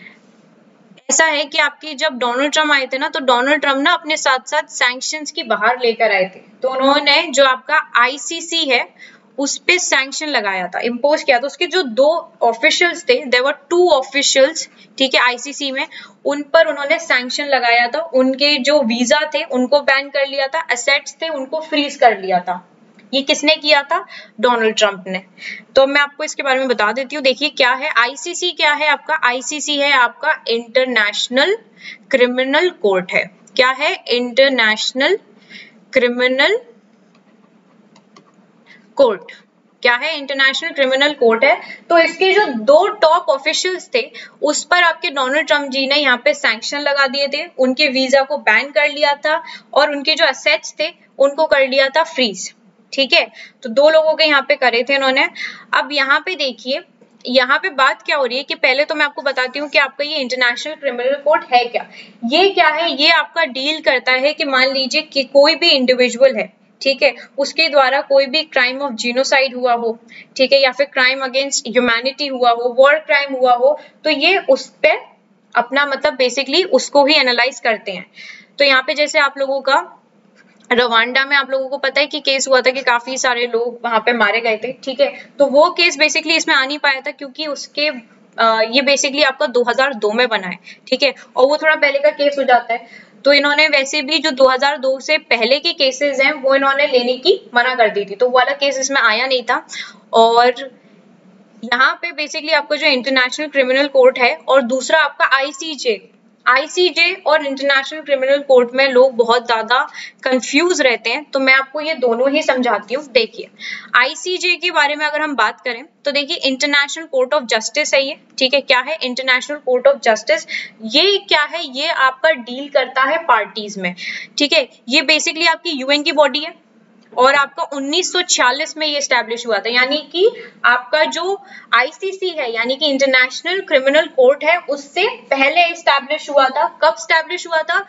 ऐसा है कि आपकी जब डोनाल्ड ट्रम्प आए थे ना, तो डोनाल्ड ट्रम्प ना अपने साथ साथ सैंक्शंस की बाहर लेकर आए थे। तो उन्होंने जो आपका ICC है उस पे सैंक्शन लगाया था, इम्पोज किया था। उसके जो 2 ऑफिशियल्स थे, देयर वर 2 ऑफिशियल्स, ठीक है, आईसीसी में, उन पर उन्होंने सैंक्शन लगाया था। उनके जो वीजा थे उनको बैन कर लिया था, एसेट्स थे उनको फ्रीज कर लिया था। ये किसने किया था? डोनाल्ड ट्रंप ने। तो मैं आपको इसके बारे में बता देती हूँ। देखिए क्या है आईसीसी, क्या है आपका आईसीसी, है आपका इंटरनेशनल क्रिमिनल कोर्ट है। क्या है? International criminal court. क्या है? इंटरनेशनल क्रिमिनल कोर्ट है। तो इसके जो 2 टॉप ऑफिशियल्स थे उस पर आपके डोनाल्ड ट्रंप जी ने यहाँ पे सैंक्शन लगा दिए थे, उनके वीजा को बैन कर लिया था और उनके जो एसेट्स थे उनको कर लिया था फ्रीज। ठीक है, तो 2 लोगों के यहाँ पे करे थे उन्होंने। अब यहाँ पे देखिए, यहाँ पे बात क्या हो रही है कि पहले तो मैं आपको बताती हूँ कि आपका ये इंटरनेशनल क्रिमिनल कोर्ट है क्या। ये क्या है? ये आपका डील करता है कि मान लीजिए कि कोई भी इंडिविजुअल है, ठीक है, उसके द्वारा कोई भी क्राइम ऑफ जीनोसाइड हुआ हो, ठीक है, या फिर क्राइम अगेंस्ट ह्यूमैनिटी हुआ हो, वॉर क्राइम हुआ हो, तो ये उस पे अपना मतलब बेसिकली उसको ही एनालाइज करते हैं। तो यहाँ पे जैसे आप लोगों का रवांडा में आप लोगों को पता है कि केस हुआ था कि काफी सारे लोग वहां पे मारे गए थे, ठीक है, तो वो केस बेसिकली इसमें आ नहीं पाया था क्योंकि उसके ये बेसिकली आपका 2002 में बना है, ठीक है, और वो थोड़ा पहले का केस हो जाता है। तो इन्होंने वैसे भी जो 2002 से पहले के केसेस हैं वो इन्होंने लेने की मना कर दी थी, तो वो वाला केस इसमें आया नहीं था। और यहाँ पे बेसिकली आपका जो इंटरनेशनल क्रिमिनल कोर्ट है और दूसरा आपका आईसीजे और इंटरनेशनल क्रिमिनल कोर्ट में लोग बहुत ज्यादा कंफ्यूज रहते हैं, तो मैं आपको ये दोनों ही समझाती हूँ। देखिए आईसीजे के बारे में अगर हम बात करें तो देखिए इंटरनेशनल कोर्ट ऑफ जस्टिस है ये, ठीक है। क्या है? International court of justice. ये क्या है? ये आपका डील करता है पार्टीज में, ठीक है। ये बेसिकली आपकी यूएन की बॉडी है और आपका 1946 में ये स्टैब्लिश हुआ था, यानी कि आपका जो आईसीसी है यानी कि इंटरनेशनल क्रिमिनल कोर्ट है उससे पहले स्टैब्लिश हुआ था। कब स्टैब्लिश हुआ था?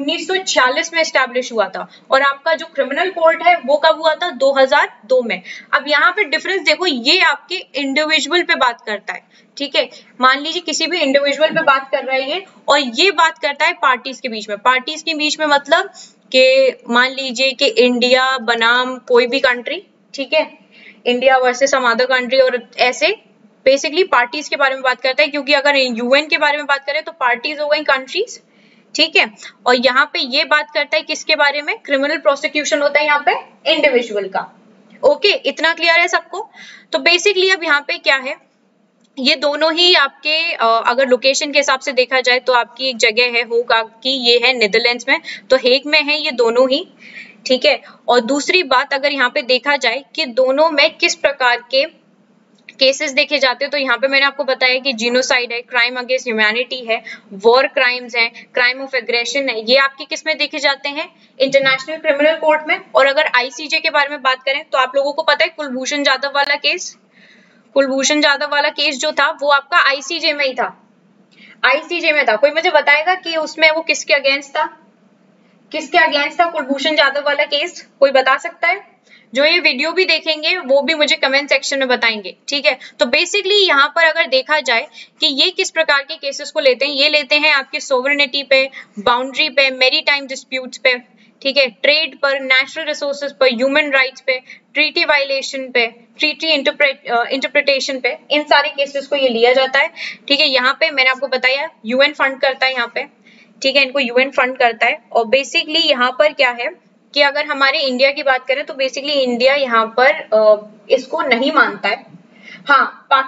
1946 में स्टैब्लिश हुआ था। और आपका जो क्रिमिनल कोर्ट है वो कब हुआ था? 2002 में। अब यहाँ पे डिफरेंस देखो, ये आपके इंडिविजुअल पे बात करता है, ठीक है। मान लीजिए किसी भी इंडिविजुअल पे बात कर रहा है ये, और ये बात करता है पार्टीज के बीच में। पार्टीज के बीच में मतलब कि मान लीजिए कि इंडिया बनाम कोई भी कंट्री, ठीक है, India versus some other country, और ऐसे बेसिकली पार्टीज के बारे में बात करता है। क्योंकि अगर यूएन के बारे में बात करें तो पार्टीज हो गई कंट्रीज, ठीक है। और यहाँ पे ये बात करता है किसके बारे में? क्रिमिनल प्रोसिक्यूशन होता है यहाँ पे इंडिविजुअल का। ओके, इतना क्लियर है सबको? तो बेसिकली अब यहाँ पे क्या है, ये दोनों ही आपके अगर लोकेशन के हिसाब से देखा जाए तो आपकी एक जगह है होगा कि ये है नीदरलैंड्स में, तो हेग में है ये दोनों ही, ठीक है। और दूसरी बात अगर यहाँ पे देखा जाए कि दोनों में किस प्रकार के केसेस देखे जाते हैं, तो यहाँ पे मैंने आपको बताया कि जीनोसाइड है, क्राइम अगेंस्ट ह्यूमैनिटी है, वॉर क्राइम्स हैं, क्राइम ऑफ एग्रेशन है, ये आपके किस में देखे जाते हैं? इंटरनेशनल क्रिमिनल कोर्ट में। और अगर आईसीजे के बारे में बात करें तो आप लोगों को पता है कुलभूषण जाधव वाला केस, कुलभूषण जाधव वाला केस जो था वो आपका आईसीजे में ही था, आईसीजे में था। कोई मुझे बताएगा कि उसमें वो किसके अगेंस्ट था? किसके अगेंस्ट था कुलभूषण जाधव वाला केस? कोई बता सकता है? जो ये वीडियो भी देखेंगे वो भी मुझे कमेंट सेक्शन में बताएंगे, ठीक है। तो बेसिकली यहाँ पर अगर देखा जाए कि ये किस प्रकार के केसेस को लेते हैं, ये लेते हैं आपके सोवरेनिटी पे, बाउंड्री पे, मैरीटाइम डिस्प्यूट्स पे, ठीक है, ट्रेड पर, नेचुरल रिसोर्सेज पर, ह्यूमन राइट्स पे, ट्रीटी वायलेशन पे, ट्रीटी इंटरप्रिटेशन पे, इन सारे केसेस को ये लिया जाता है, ठीक है। यहाँ पे मैंने आपको बताया यूएन फंड करता है यहाँ पे, ठीक है, इनको यूएन फंड करता है। और बेसिकली यहाँ पर क्या है कि अगर हमारे इंडिया की बात करें तो बेसिकली इंडिया यहाँ पर इसको नहीं मानता है। हाँ,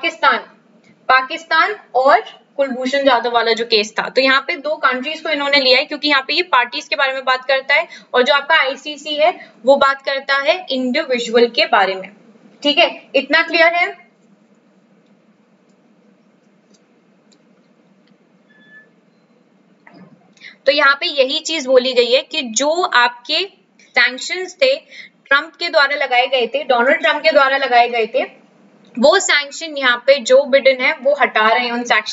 पाकिस्तान और कुलभूषण जाधव वाला जो केस था, तो यहाँ पे 2 कंट्रीज को इन्होंने लिया है क्योंकि यहाँ पे ये पार्टीज के बारे में बात करता है और जो आपका आईसीसी है वो बात करता है इंडिविजुअल के बारे में, ठीक है। इतना क्लियर है? तो यहाँ पे यही चीज बोली गई है कि जो आपके सैंक्शंस थे ट्रंप के द्वारा लगाए गए थे, डोनाल्ड ट्रंप के द्वारा लगाए गए थे, वो सैंक्शन यहाँ पे जो बिडेन है वो हटा रहे हैं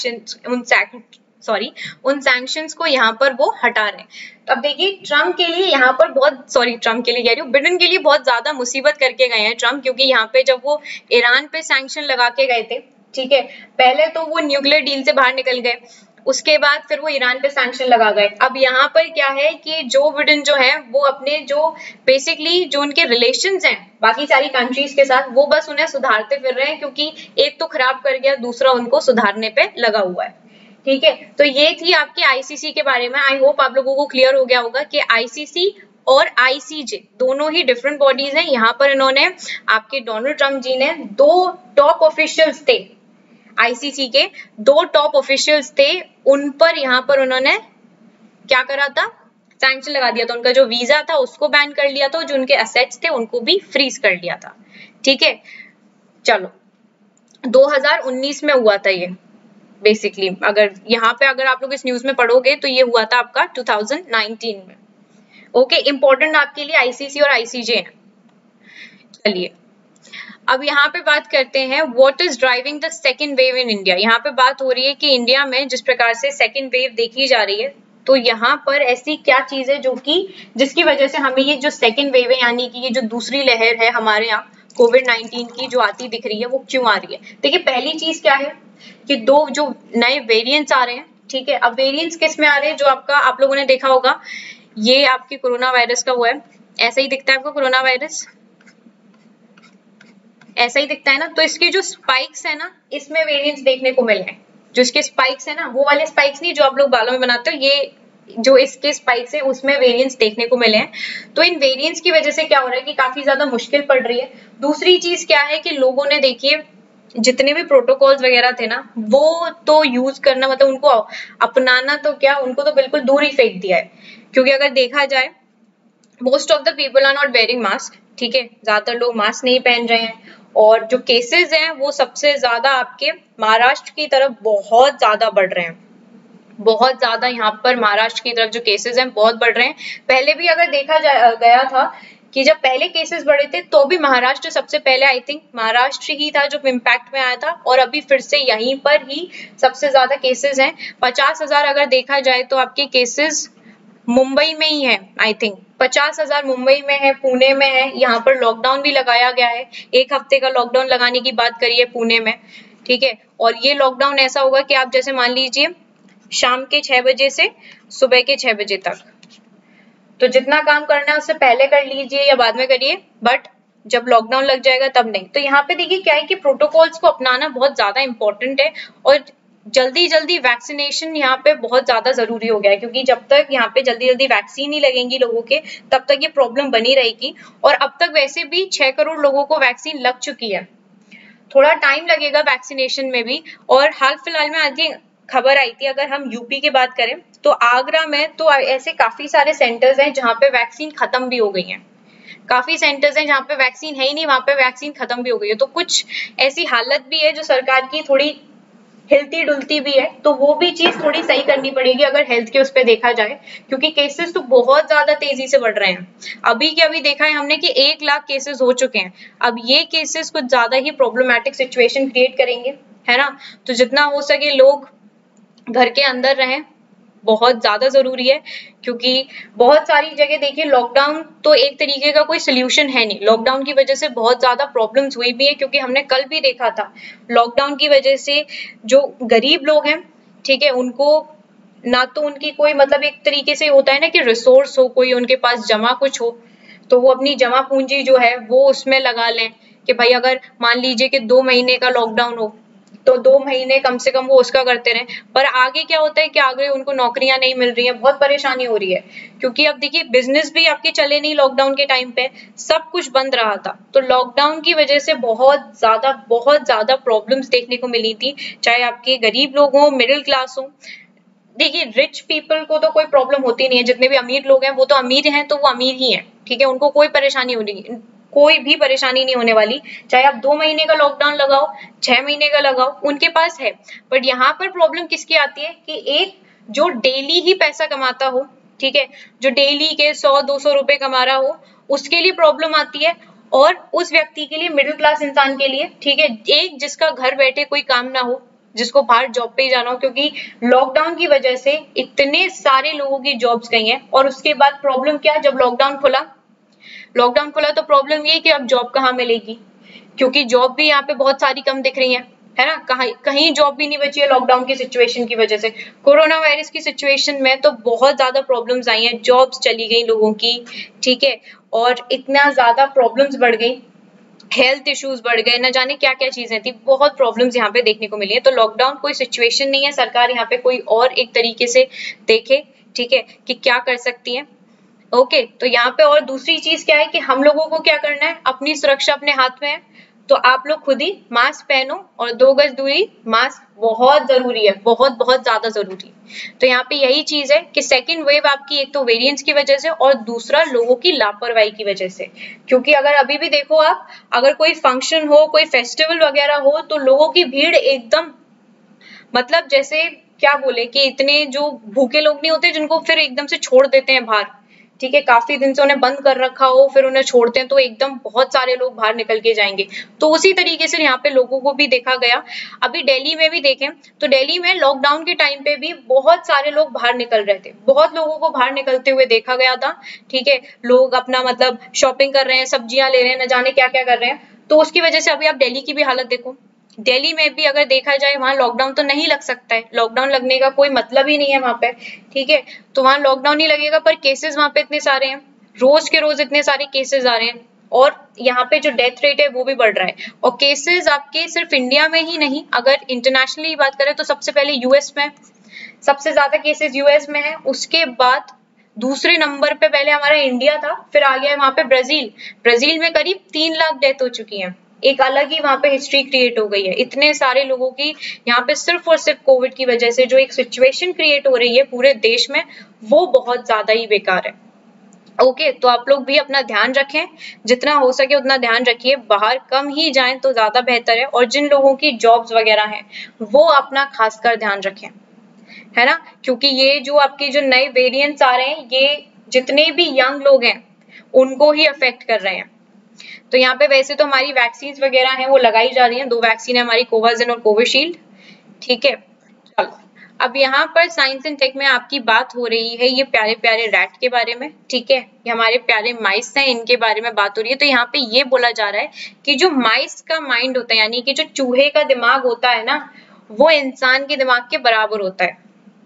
उन सैंक्शंस को यहाँ पर वो हटा रहे हैं। तो अब देखिए ट्रंप के लिए यहाँ पर ट्रंप के लिए कह रही हूँ, बिडेन के लिए बहुत ज्यादा मुसीबत करके गए हैं ट्रंप, क्योंकि यहाँ पे जब वो ईरान पे सैंक्शन लगा के गए थे, ठीक है, पहले तो वो न्यूक्लियर डील से बाहर निकल गए, उसके बाद फिर वो ईरान पे सैंक्शन लगा गए। अब यहाँ पर क्या है कि जो बिडेन जो है वो अपने जो बेसिकली जो उनके रिलेशंस हैं बाकी सारी कंट्रीज के साथ, वो बस उन्हें सुधारते फिर रहे हैं, क्योंकि एक तो खराब कर गया, दूसरा उनको सुधारने पे लगा हुआ है। ठीक है, तो ये थी आपकी आईसीसी के बारे में। आई होप आप लोगों को क्लियर हो गया होगा कि आईसीसी और आईसीजे दोनों ही डिफरेंट बॉडीज हैं। यहाँ पर इन्होंने आपके डोनाल्ड ट्रम्प जी ने दो टॉप ऑफिशियल्स थे, आईसीसी के दो टॉप ऑफिशियल्स थे, उन पर यहाँ पर उन्होंने क्या करा था, सैंक्शन लगा दिया था। उनका जो वीजा था उसको बैन कर लिया था, जो उनके एसेट्स थे उनको भी फ्रीज कर लिया था। ठीक है, चलो 2019 में हुआ था ये बेसिकली। अगर यहाँ पे अगर आप लोग इस न्यूज में पढ़ोगे तो ये हुआ था आपका 2019 में। ओके, इंपॉर्टेंट आपके लिए आईसीसी और आईसीजे है। चलिए अब यहाँ पे बात करते हैं what is driving the second wave in India. यहाँ पे बात हो रही है कि इंडिया में जिस प्रकार से सेकेंड वेव देखी जा रही है, तो यहाँ पर ऐसी क्या चीज है जो कि जिसकी वजह से हमें ये जो सेकेंड वेव है, यानी कि ये जो दूसरी लहर है हमारे यहाँ कोविड-19 की जो आती दिख रही है, वो क्यों आ रही है। देखिए पहली चीज क्या है कि दो जो नए वेरिएंट्स आ रहे हैं। ठीक है, अब वेरिएंट्स किस में आ रहे हैं, जो आपका आप लोगों ने देखा होगा, ये आपके कोरोना वायरस का वो है, ऐसा ही दिखता है आपको कोरोना वायरस, ऐसा ही दिखता है ना। तो इसके जो स्पाइक्स है ना, इसमें वेरिएंट्स देखने को मिले हैं। जो इसके स्पाइक्स है ना, वो वाले स्पाइक्स नहीं जो आप लोग बालों में बनाते हो, ये जो इसके स्पाइक्स है उसमें वेरिएंट्स देखने को मिले हैं। तो इन वेरिएंट्स की वजह से क्या हो रहा है कि काफी ज्यादा मुश्किल पड़ रही है। दूसरी चीज क्या है कि लोगों ने देखिए जितने भी प्रोटोकॉल्स वगैरह थे ना, वो तो यूज करना मतलब उनको अपनाना तो क्या, उनको तो बिल्कुल दूर ही फेंक दिया है। क्योंकि अगर देखा जाए most of the people are not wearing mask. ठीक है, ज्यादातर लोग मास्क नहीं पहन रहे हैं, और जो केसेस हैं वो सबसे ज्यादा आपके महाराष्ट्र की तरफ बहुत ज्यादा बढ़ रहे हैं। बहुत ज्यादा यहाँ पर महाराष्ट्र की तरफ जो केसेस हैं बहुत बढ़ रहे हैं। पहले भी अगर देखा गया था कि जब पहले केसेस बढ़े थे तो भी महाराष्ट्र सबसे पहले, आई थिंक महाराष्ट्र ही था जो इम्पैक्ट में आया था, और अभी फिर से यहीं पर ही सबसे ज्यादा केसेस हैं। 50,000 अगर देखा जाए तो आपके केसेस मुंबई में ही है। आई थिंक 50,000 मुंबई में है, पुणे में है। यहाँ पर लॉकडाउन भी लगाया गया है, 1 हफ्ते का लॉकडाउन लगाने की बात करिए पुणे में। ठीक है, और ये लॉकडाउन ऐसा होगा कि आप जैसे मान लीजिए शाम के 6 बजे से सुबह के 6 बजे तक, तो जितना काम करना है उससे पहले कर लीजिए या बाद में करिए, बट जब लॉकडाउन लग जाएगा तब नहीं। तो यहाँ पे देखिए क्या है कि प्रोटोकॉल्स को अपनाना बहुत ज्यादा इंपॉर्टेंट है, और जल्दी जल्दी वैक्सीनेशन यहाँ पे बहुत ज्यादा जरूरी हो गया है, क्योंकि जब तक यहाँ पे जल्दी जल्दी वैक्सीन नहीं लगेंगी लोगों के, तब तक ये प्रॉब्लम बनी रहेगी। और अब तक वैसे भी 6 करोड़ लोगों को वैक्सीन लग चुकी है, थोड़ा टाइम लगेगा वैक्सीनेशन में भी। और हाल फिलहाल में आज खबर आई थी, अगर हम यूपी की बात करें तो आगरा में तो ऐसे काफी सारे सेंटर्स हैं जहाँ पे वैक्सीन खत्म भी हो गई है। काफी सेंटर्स हैं जहाँ पे वैक्सीन है ही नहीं, वहां पे वैक्सीन खत्म भी हो गई है। तो कुछ ऐसी हालत भी है जो सरकार की थोड़ी हिलती डुलती भी है, तो वो भी चीज थोड़ी सही करनी पड़ेगी अगर हेल्थ के उस पर देखा जाए, क्योंकि केसेस तो बहुत ज्यादा तेजी से बढ़ रहे हैं। अभी के अभी देखा है हमने कि 1 लाख केसेस हो चुके हैं। अब ये केसेस कुछ ज्यादा ही प्रॉब्लमैटिक सिचुएशन क्रिएट करेंगे, है ना। तो जितना हो सके लोग घर के अंदर रहें, बहुत ज्यादा जरूरी है। क्योंकि बहुत सारी जगह देखिए लॉकडाउन तो एक तरीके का कोई सोल्यूशन है नहीं, लॉकडाउन की वजह से बहुत ज्यादा प्रॉब्लम्स हुई भी है। क्योंकि हमने कल भी देखा था लॉकडाउन की वजह से जो गरीब लोग हैं, ठीक है, उनको ना तो उनकी कोई मतलब एक तरीके से होता है ना कि रिसोर्स हो, कोई उनके पास जमा कुछ हो, तो वो अपनी जमा पूंजी जो है वो उसमें लगा लें कि भाई अगर मान लीजिए कि 2 महीने का लॉकडाउन हो तो 2 महीने कम से कम वो उसका करते रहे। पर आगे क्या होता है कि आगे उनको नौकरियां नहीं मिल रही है, बहुत परेशानी हो रही है। क्योंकि अब देखिए बिजनेस भी आपके चले नहीं, लॉकडाउन के टाइम पे सब कुछ बंद रहा था। तो लॉकडाउन की वजह से बहुत ज्यादा प्रॉब्लम्स देखने को मिली थी, चाहे आपके गरीब लोग हो, मिडिल क्लास हो। देखिए रिच पीपल को तो कोई प्रॉब्लम होती नहीं है, जितने भी अमीर लोग हैं वो तो अमीर हैं, तो वो अमीर ही हैं। ठीक है, उनको कोई परेशानी होगी, कोई भी परेशानी नहीं होने वाली, चाहे आप 2 महीने का लॉकडाउन लगाओ, 6 महीने का लगाओ, उनके पास है। बट यहाँ पर प्रॉब्लम किसकी आती है कि एक जो डेली ही पैसा कमाता हो, ठीक है, जो डेली के 100-200 रुपए कमा रहा हो, उसके लिए प्रॉब्लम आती है। और उस व्यक्ति के लिए, मिडिल क्लास इंसान के लिए, ठीक है, एक जिसका घर बैठे कोई काम ना हो, जिसको बाहर जॉब पे ही जाना हो, क्योंकि लॉकडाउन की वजह से इतने सारे लोगों की जॉब्स गई हैं। और उसके बाद प्रॉब्लम क्या, जब लॉकडाउन खुला तो प्रॉब्लम ये कि अब जॉब कहाँ मिलेगी, क्योंकि जॉब भी यहाँ पे बहुत सारी कम दिख रही है। है ना, कहीं जॉब भी नहीं बची है लॉकडाउन की सिचुएशन की वजह से। कोरोना वायरस की सिचुएशन में तो बहुत ज्यादा प्रॉब्लम्स आई हैं, जॉब्स चली गई लोगों की, ठीक है, और इतना ज्यादा प्रॉब्लम्स बढ़ गई, हेल्थ इश्यूज बढ़ गए, न जाने क्या क्या चीजें थी, बहुत प्रॉब्लम्स यहाँ पे देखने को मिली है। तो लॉकडाउन कोई सिचुएशन नहीं है, सरकार यहाँ पे कोई और एक तरीके से देखे, ठीक है, कि क्या कर सकती है। ओके, तो यहाँ पे और दूसरी चीज क्या है कि हम लोगों को क्या करना है, अपनी सुरक्षा अपने हाथ में है। तो आप लोग खुद ही मास्क पहनो और 2 गज दूरी, मास्क बहुत जरूरी है, बहुत बहुत ज्यादा जरूरी। तो यहाँ पे यही चीज है कि सेकेंड वेव आपकी एक तो वेरिएंट्स की वजह से और दूसरा लोगों की लापरवाही की वजह से। क्योंकि अगर अभी भी देखो आप, अगर कोई फंक्शन हो, कोई फेस्टिवल वगैरह हो, तो लोगों की भीड़ एकदम, मतलब जैसे क्या बोले कि इतने जो भूखे लोग नहीं होते जिनको फिर एकदम से छोड़ देते हैं बाहर, ठीक है, काफी दिन से उन्हें बंद कर रखा हो, फिर उन्हें छोड़ते हैं तो एकदम बहुत सारे लोग बाहर निकल के जाएंगे। तो उसी तरीके से यहाँ पे लोगों को भी देखा गया। अभी दिल्ली में भी देखें तो दिल्ली में लॉकडाउन के टाइम पे भी बहुत सारे लोग बाहर निकल रहे थे, बहुत लोगों को बाहर निकलते हुए देखा गया था, ठीक है, लोग अपना मतलब शॉपिंग कर रहे हैं, सब्जियां ले रहे हैं, न जाने क्या क्या कर रहे हैं। तो उसकी वजह से अभी आप दिल्ली की भी हालत देखो, दिल्ली में भी अगर देखा जाए वहां लॉकडाउन तो नहीं लग सकता है, लॉकडाउन लगने का कोई मतलब ही नहीं है वहां पे, ठीक है, तो वहां लॉकडाउन नहीं लगेगा, पर केसेस वहां पे इतने सारे हैं, रोज के रोज इतने सारे केसेस आ रहे हैं, और यहाँ पे जो डेथ रेट है वो भी बढ़ रहा है। और केसेस आपके सिर्फ इंडिया में ही नहीं, अगर इंटरनेशनली बात करें तो सबसे पहले यूएस में, सबसे ज्यादा केसेस यूएस में है, उसके बाद दूसरे नंबर पे पहले हमारा इंडिया था, फिर आ गया वहां पे ब्राजील, ब्राजील में करीब 3 लाख डेथ हो चुकी है, एक अलग ही वहां पे हिस्ट्री क्रिएट हो गई है। इतने सारे लोगों की यहाँ पे सिर्फ और सिर्फ कोविड की वजह से जो एक सिचुएशन क्रिएट हो रही है पूरे देश में, वो बहुत ज्यादा ही बेकार है। ओके, तो आप लोग भी अपना ध्यान रखें, जितना हो सके उतना ध्यान रखिए, बाहर कम ही जाएं तो ज्यादा बेहतर है, और जिन लोगों की जॉब्स वगैरह हैं वो अपना खासकर ध्यान रखें, है ना, क्योंकि ये जो आपके जो नए वेरिएंट्स आ रहे हैं, ये जितने भी यंग लोग हैं उनको ही अफेक्ट कर रहे हैं। तो यहाँ पे वैसे तो हमारी वैक्सीन वगैरह हैं वो लगाई जा रही हैं, 2 वैक्सीन है हमारी, कोवाक्सिन और कोविशील्ड, ठीक है। चलो, अब यहाँ पर साइंस एंड टेक में आपकी बात हो रही है ये प्यारे प्यारे रैट के बारे में, ठीक है, ये हमारे प्यारे माइस हैं, इनके बारे में बात हो रही है। तो यहाँ पे ये बोला जा रहा है कि जो माइस का माइंड होता है, यानी कि जो चूहे का दिमाग होता है ना, वो इंसान के दिमाग के बराबर होता है,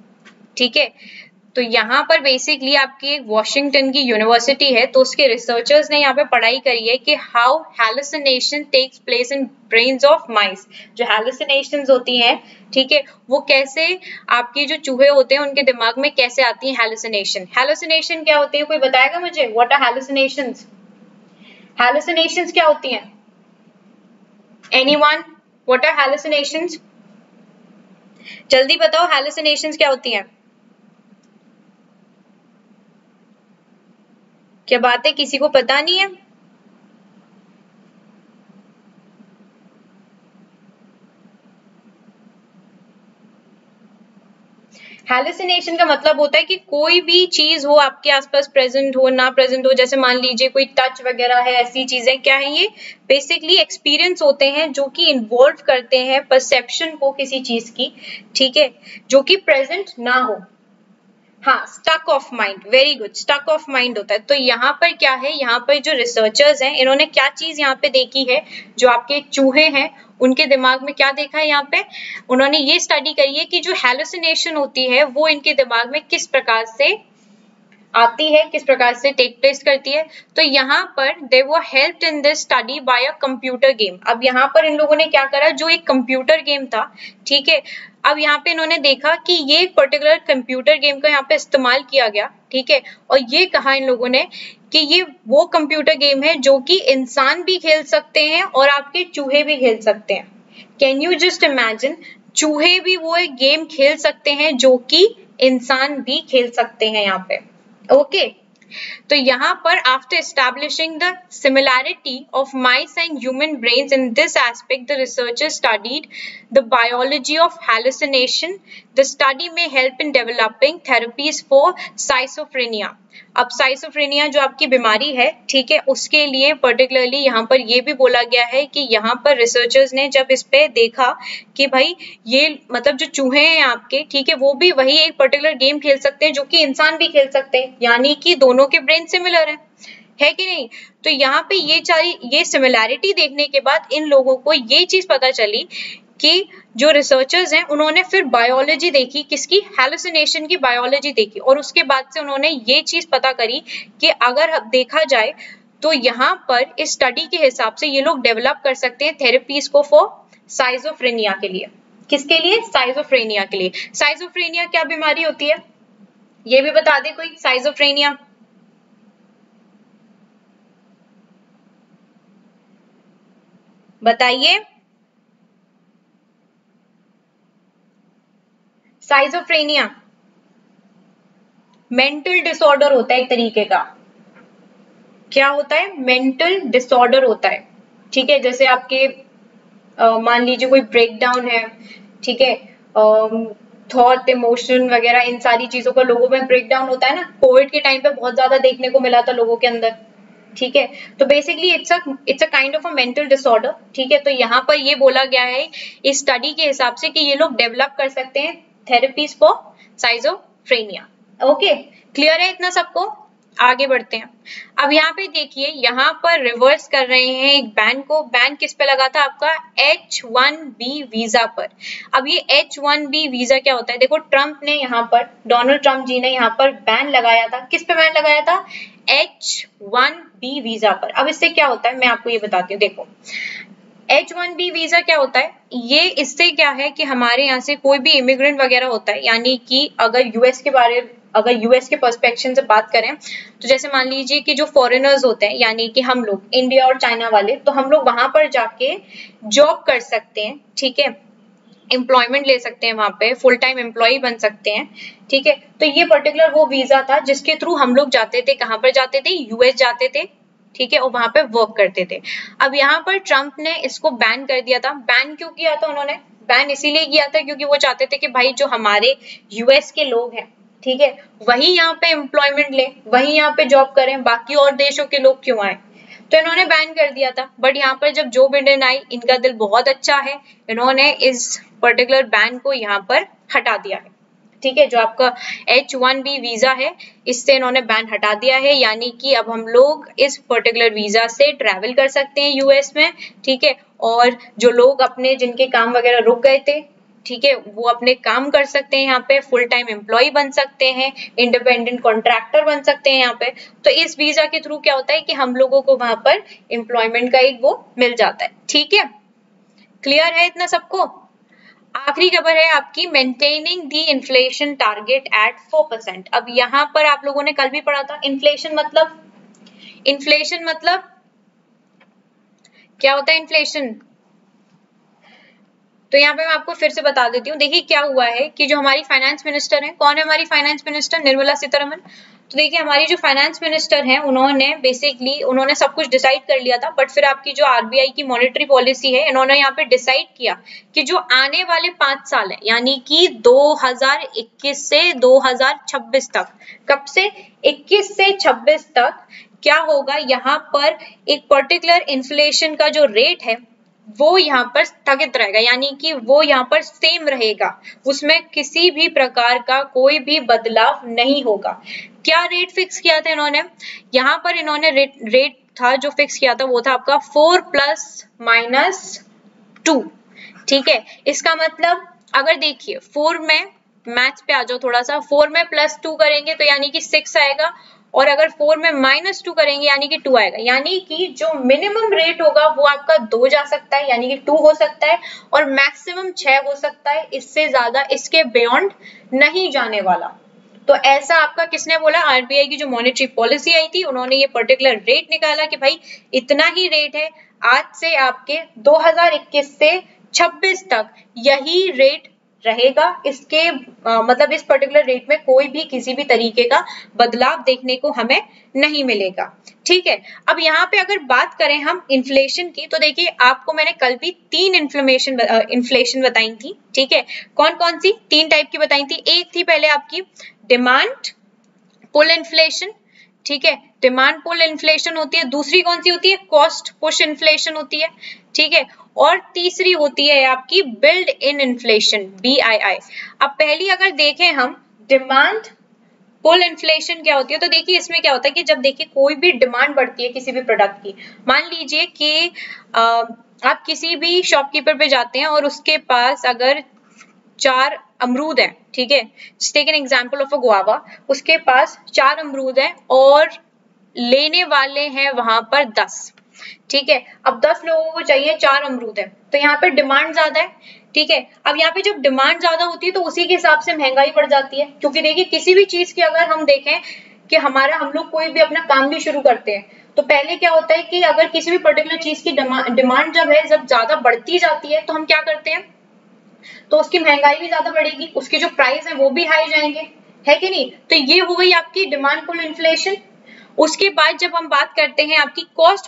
ठीक है। तो यहाँ पर बेसिकली आपकी एक वॉशिंगटन की यूनिवर्सिटी है, तो उसके रिसर्चर्स ने यहाँ पे पढ़ाई करी है कि how hallucination takes place in brains of mice. जो हैलुसिनेशंस होती हैं, ठीक है, वो कैसे आपके जो चूहे होते हैं उनके दिमाग में कैसे आती है हैलुसिनेशन। हैलुसिनेशन क्या होती है, कोई बताएगा मुझे, व्हाट आर हैलुसिनेशंस? हैलुसिनेशंस क्या होती हैं? Anyone, what are hallucinations? जल्दी बताओ, हैलुसिनेशंस क्या होती हैं? क्या बात है, किसी को पता नहीं है? हैलुसिनेशन का मतलब होता है कि कोई भी चीज हो आपके आसपास, प्रेजेंट हो ना प्रेजेंट हो, जैसे मान लीजिए कोई टच वगैरह है, ऐसी चीजें क्या है, ये बेसिकली एक्सपीरियंस होते हैं जो कि इन्वॉल्व करते हैं परसेप्शन को किसी चीज की, ठीक है, जो कि प्रेजेंट ना हो। हाँ, stuck of mind, very good, stuck of mind होता है। तो यहाँ पर क्या है, यहाँ पर जो रिसर्चर्स हैं इन्होंने क्या चीज यहाँ पे देखी है, जो आपके चूहे हैं उनके दिमाग में क्या देखा है, यहाँ पे उन्होंने ये स्टडी करी है कि जो हैलुसिनेशन होती है वो इनके दिमाग में किस प्रकार से आती है, किस प्रकार से टेक प्लेस करती है। तो यहाँ पर they were helped in this study by a computer game. अब यहाँ पर इन लोगों ने क्या करा, जो एक कंप्यूटर गेम था, ठीक है, अब यहाँ पे इन्होंने देखा कि ये एक पर्टिकुलर कंप्यूटर गेम का यहाँ पे इस्तेमाल किया गया, ठीक है, और ये कहा इन लोगों ने कि ये वो कंप्यूटर गेम है जो कि इंसान भी खेल सकते हैं और आपके चूहे भी खेल सकते हैं। कैन यू जस्ट इमेजिन, चूहे भी वो एक गेम खेल सकते हैं जो कि इंसान भी खेल सकते हैं यहाँ पे। ओके, तो यहाँ पर after establishing the similarity of mice and human brains in this aspect, the researchers studied the biology of hallucination. The study may help in developing therapies for schizophrenia. अब साइसोफ्रेनिया जो आपकी बीमारी है, ठीक है, उसके लिए पर्टिकुलरली यहाँ पर ये भी बोला गया है कि यहाँ पर रिसर्चर्स ने जब इस पे देखा कि भाई ये मतलब जो चूहे हैं आपके, ठीक है, वो भी वही एक पर्टिकुलर गेम खेल सकते हैं जो कि इंसान भी खेल सकते हैं, यानी कि दोनों के ब्रेन सिमिलर है कि नहीं। तो यहाँ पे ये सिमिलैरिटी देखने के बाद इन लोगों को ये चीज पता चली कि जो रिसर्चर्स हैं उन्होंने फिर बायोलॉजी देखी, किसकी, हैलुसिनेशन की बायोलॉजी देखी, और उसके बाद से उन्होंने ये चीज पता करी कि अगर देखा जाए तो यहाँ पर इस स्टडी के हिसाब से ये लोग डेवलप कर सकते हैं थेरेपीज को फॉर साइजोफ्रेनिया के लिए। किसके लिए? साइजोफ्रेनिया के लिए। साइजोफ्रेनिया क्या बीमारी होती है ये भी बता दे कोई। साइजोफ्रेनिया बताइए। साइजोफ्रेनिया मेंटल डिसऑर्डर होता है एक तरीके का। क्या होता है? मेंटल डिसऑर्डर होता है। ठीक है, जैसे आपके मान लीजिए कोई ब्रेकडाउन है, ठीक है, थॉट, इमोशन वगैरह, इन सारी चीजों का लोगों में ब्रेकडाउन होता है ना। कोविड के टाइम पे बहुत ज्यादा देखने को मिला था लोगों के अंदर। ठीक है, तो basically it's a kind of a mental disorder. ठीक है, तो यहाँ पर ये बोला गया है इस स्टडी के हिसाब से कि ये लोग डेवलप कर सकते हैं therapies for schizophrenia. Okay, clear है इतना सबको? आगे बढ़ते हैं। अब यहाँ पे देखिए, यहाँ पर रिवर्स कर रहे हैं एक बैन को। बैन किस पे लगा था आपका? H1B वीजा पर। अब ये H1B वीजा क्या होता है? देखो, ट्रम्प ने यहाँ पर, डोनाल्ड ट्रम्प जी ने यहाँ पर बैन लगाया था। किस पे बैन लगाया था? H1B वीजा पर। अब इससे क्या होता है मैं आपको ये बताती हूँ। देखो, H1B वीजा क्या होता है? ये इससे क्या है कि हमारे यहाँ से कोई भी इमिग्रेंट वगैरह होता है, यानी कि अगर यूएस के पर्सपेक्शन से बात करें तो जैसे मान लीजिए कि जो फॉरेनर्स होते हैं, यानी कि हम लोग इंडिया और चाइना वाले, तो हम लोग वहां पर जाके जॉब कर सकते हैं। ठीक है, एम्प्लॉयमेंट ले सकते हैं, वहां पे फुल टाइम एम्प्लॉय बन सकते हैं। ठीक है, तो ये पर्टिकुलर वो वीजा था जिसके थ्रू हम लोग जाते थे। कहाँ पर जाते थे? यूएस जाते थे। ठीक है, और वहां पे वर्क करते थे। अब यहाँ पर ट्रम्प ने इसको बैन कर दिया था। बैन क्यों किया था उन्होंने? बैन इसीलिए किया था क्योंकि वो चाहते थे कि भाई जो हमारे यूएस के लोग हैं, ठीक है, वही यहाँ पे एम्प्लॉयमेंट ले, वही यहाँ पे जॉब करें, बाकी और देशों के लोग क्यों आए। तो इन्होंने बैन कर दिया था। बट यहाँ पर जब जो बिडेन आई, इनका दिल बहुत अच्छा है, इन्होंने इस पर्टिकुलर बैन को यहाँ पर हटा दिया है। ठीक है, जो आपका H1B वीजा है, इससे इन्होंने बैन हटा दिया है, यानी कि अब हम लोग इस पर्टिकुलर वीजा से ट्रैवल कर सकते हैं यूएस में। ठीक है, और जो लोग अपने जिनके काम वगैरह रुक गए थे, ठीक है, वो अपने काम कर सकते हैं, यहाँ पे फुल टाइम एम्प्लॉय बन सकते हैं, इंडिपेंडेंट कॉन्ट्रैक्टर बन सकते हैं यहाँ पे। तो इस वीजा के थ्रू क्या होता है कि हम लोगों को वहां पर एम्प्लॉयमेंट का एक वो मिल जाता है। ठीक है, क्लियर है इतना सबको? आखिरी खबर है आपकी, maintaining the inflation target at 4%। अब यहाँ पर आप लोगों ने कल भी पढ़ा था, इन्फ्लेशन मतलब क्या होता है? इन्फ्लेशन, तो यहाँ पे मैं आपको फिर से बता देती हूँ। देखिए क्या हुआ है कि जो हमारी फाइनेंस मिनिस्टर है, कौन है हमारी फाइनेंस मिनिस्टर? निर्मला सीतारमन। तो देखिए हमारी जो फाइनेंस मिनिस्टर हैं, उन्होंने सब कुछ डिसाइड कर लिया था। बट फिर आपकी जो आरबीआई की मॉनेटरी पॉलिसी है, इन्होंने यहाँ पे डिसाइड किया कि जो आने वाले 5 साल है, यानी कि 2021 से 2026 तक, कब से? 21 से 26 तक क्या होगा, यहाँ पर एक पर्टिकुलर इन्फ्लेशन का जो रेट है वो यहाँ पर स्थगित रहेगा, यानी कि वो यहाँ पर सेम रहेगा, उसमें किसी भी प्रकार का कोई भी बदलाव नहीं होगा। क्या रेट फिक्स किया था इन्होंने? यहाँ पर इन्होंने रेट था जो फिक्स किया था वो था आपका 4+-2। ठीक है, इसका मतलब अगर देखिए 4 में, मैथ्स पे आ जाओ थोड़ा सा, 4 में +2 करेंगे तो यानी कि 6 आएगा, और अगर 4 में -2 करेंगे यानी कि 2 आएगा। यानी कि जो मिनिमम रेट होगा वो आपका 2 जा सकता है, यानी कि 2 हो सकता है, और मैक्सिमम 6 हो सकता है। इससे ज्यादा इसके बियॉन्ड नहीं जाने वाला। तो ऐसा आपका किसने बोला? आरबीआई की जो मॉनेटरी पॉलिसी आई थी, उन्होंने ये पर्टिकुलर रेट निकाला कि भाई इतना ही रेट है, आज से आपके 2021 से 26 तक यही रेट रहेगा। इसके मतलब इस पर्टिकुलर रेट में कोई भी किसी भी तरीके का बदलाव देखने को हमें नहीं मिलेगा। ठीक है, अब यहाँ पे अगर बात करें हम इन्फ्लेशन की, तो देखिए आपको मैंने कल भी 3 इन्फ्लेशन बताई थी। ठीक है, कौन कौन सी? 3 टाइप की बताई थी। एक थी पहले आपकी डिमांड पुल इन्फ्लेशन। ठीक है, डिमांड पुल इन्फ्लेशन होती है। दूसरी कौन सी होती है? कॉस्ट पुश इन्फ्लेशन होती है। ठीक है, और तीसरी होती है आपकी बिल्ड इन इन्फ्लेशन, BII। अब पहली अगर देखें हम, डिमांड पुल इन्फ्लेशन क्या होती है, तो देखिए इसमें क्या होता है कि जब देखिए कोई भी डिमांड बढ़ती है किसी भी प्रोडक्ट की, मान लीजिए कि आप किसी भी शॉपकीपर पे जाते हैं और उसके पास अगर 4 अमरूद है, ठीक है, take an example of a guava, उसके पास 4 अमरूद है और लेने वाले हैं वहां पर 10, ठीक है। अब 10 लोगों को चाहिए 4 अमरूद है, तो यहाँ पे डिमांड ज्यादा है, ठीक है। अब यहाँ पे जब डिमांड ज्यादा होती है तो उसी के हिसाब से महंगाई बढ़ जाती है, क्योंकि देखिए किसी भी चीज की अगर हम देखें कि हम लोग कोई भी अपना काम भी शुरू करते हैं तो पहले क्या होता है कि अगर किसी भी पर्टिकुलर चीज की डिमांड जब ज्यादा बढ़ती जाती है तो हम क्या करते हैं, तो उसकी महंगाई भी ज्यादा बढ़ेगी, उसके जो प्राइस है वो भी हाई जाएंगे, है कि नहीं। तो ये हो गई आपकी डिमांड पुल इन्फ्लेशन। उसके बाद जब हम बात करते हैं आपकी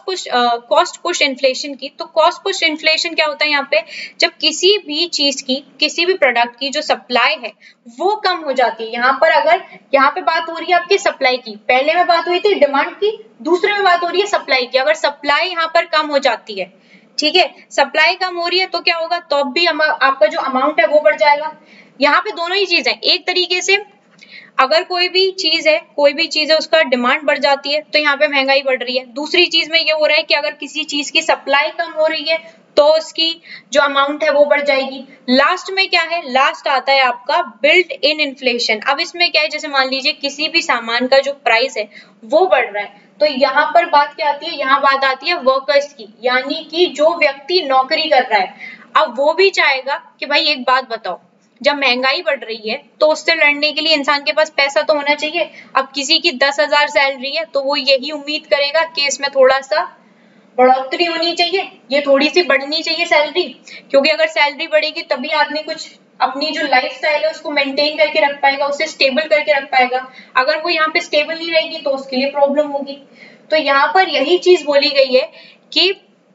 कॉस्ट पुश इन्फ्लेशन की, तो कॉस्ट पुश इन्फ्लेशन क्या होता है यहाँ पे, जब किसी भी चीज की, किसी भी प्रोडक्ट की जो सप्लाई है वो कम हो जाती है। यहाँ पर अगर यहाँ पे बात हो रही है आपकी सप्लाई की, पहले में बात हुई थी डिमांड की, दूसरे में बात हो रही है सप्लाई की। अगर सप्लाई यहाँ पर कम हो जाती है, ठीक है, सप्लाई कम हो रही है तो क्या होगा, तो अब भी आपका जो अमाउंट है वो बढ़ जाएगा। यहाँ पे दोनों ही चीज है, एक तरीके से अगर कोई भी चीज है उसका डिमांड बढ़ जाती है तो यहाँ पे महंगाई बढ़ रही है। दूसरी चीज में ये हो रहा है कि अगर किसी चीज की सप्लाई कम हो रही है तो उसकी जो अमाउंट है वो बढ़ जाएगी। लास्ट में क्या है, लास्ट आता है आपका बिल्ट इन इन्फ्लेशन। अब इसमें क्या है, जैसे मान लीजिए किसी भी सामान का जो प्राइस है वो बढ़ रहा है, तो यहाँ पर बात क्या आती है, यहाँ बात आती है वर्कर्स की, यानी कि जो व्यक्ति नौकरी कर रहा है। अब वो भी चाहेगा कि भाई एक बात बताओ, जब महंगाई बढ़ रही है तो उससे लड़ने के लिए इंसान के पास पैसा तो होना चाहिए। अब किसी की 10,000 सैलरी है तो वो यही उम्मीद करेगा कि इसमें थोड़ा सा बढ़ोतरी होनी चाहिए, ये थोड़ी सी बढ़नी चाहिए सैलरी, क्योंकि अगर सैलरी बढ़ेगी तभी आदमी कुछ अपनी जो लाइफ स्टाइल है उसको मेंटेन करके रख पाएगा, उसे स्टेबल करके रख पाएगा। अगर वो यहाँ पे स्टेबल नहीं रहेगी तो उसके लिए प्रॉब्लम होगी। तो यहाँ पर यही चीज बोली गई है कि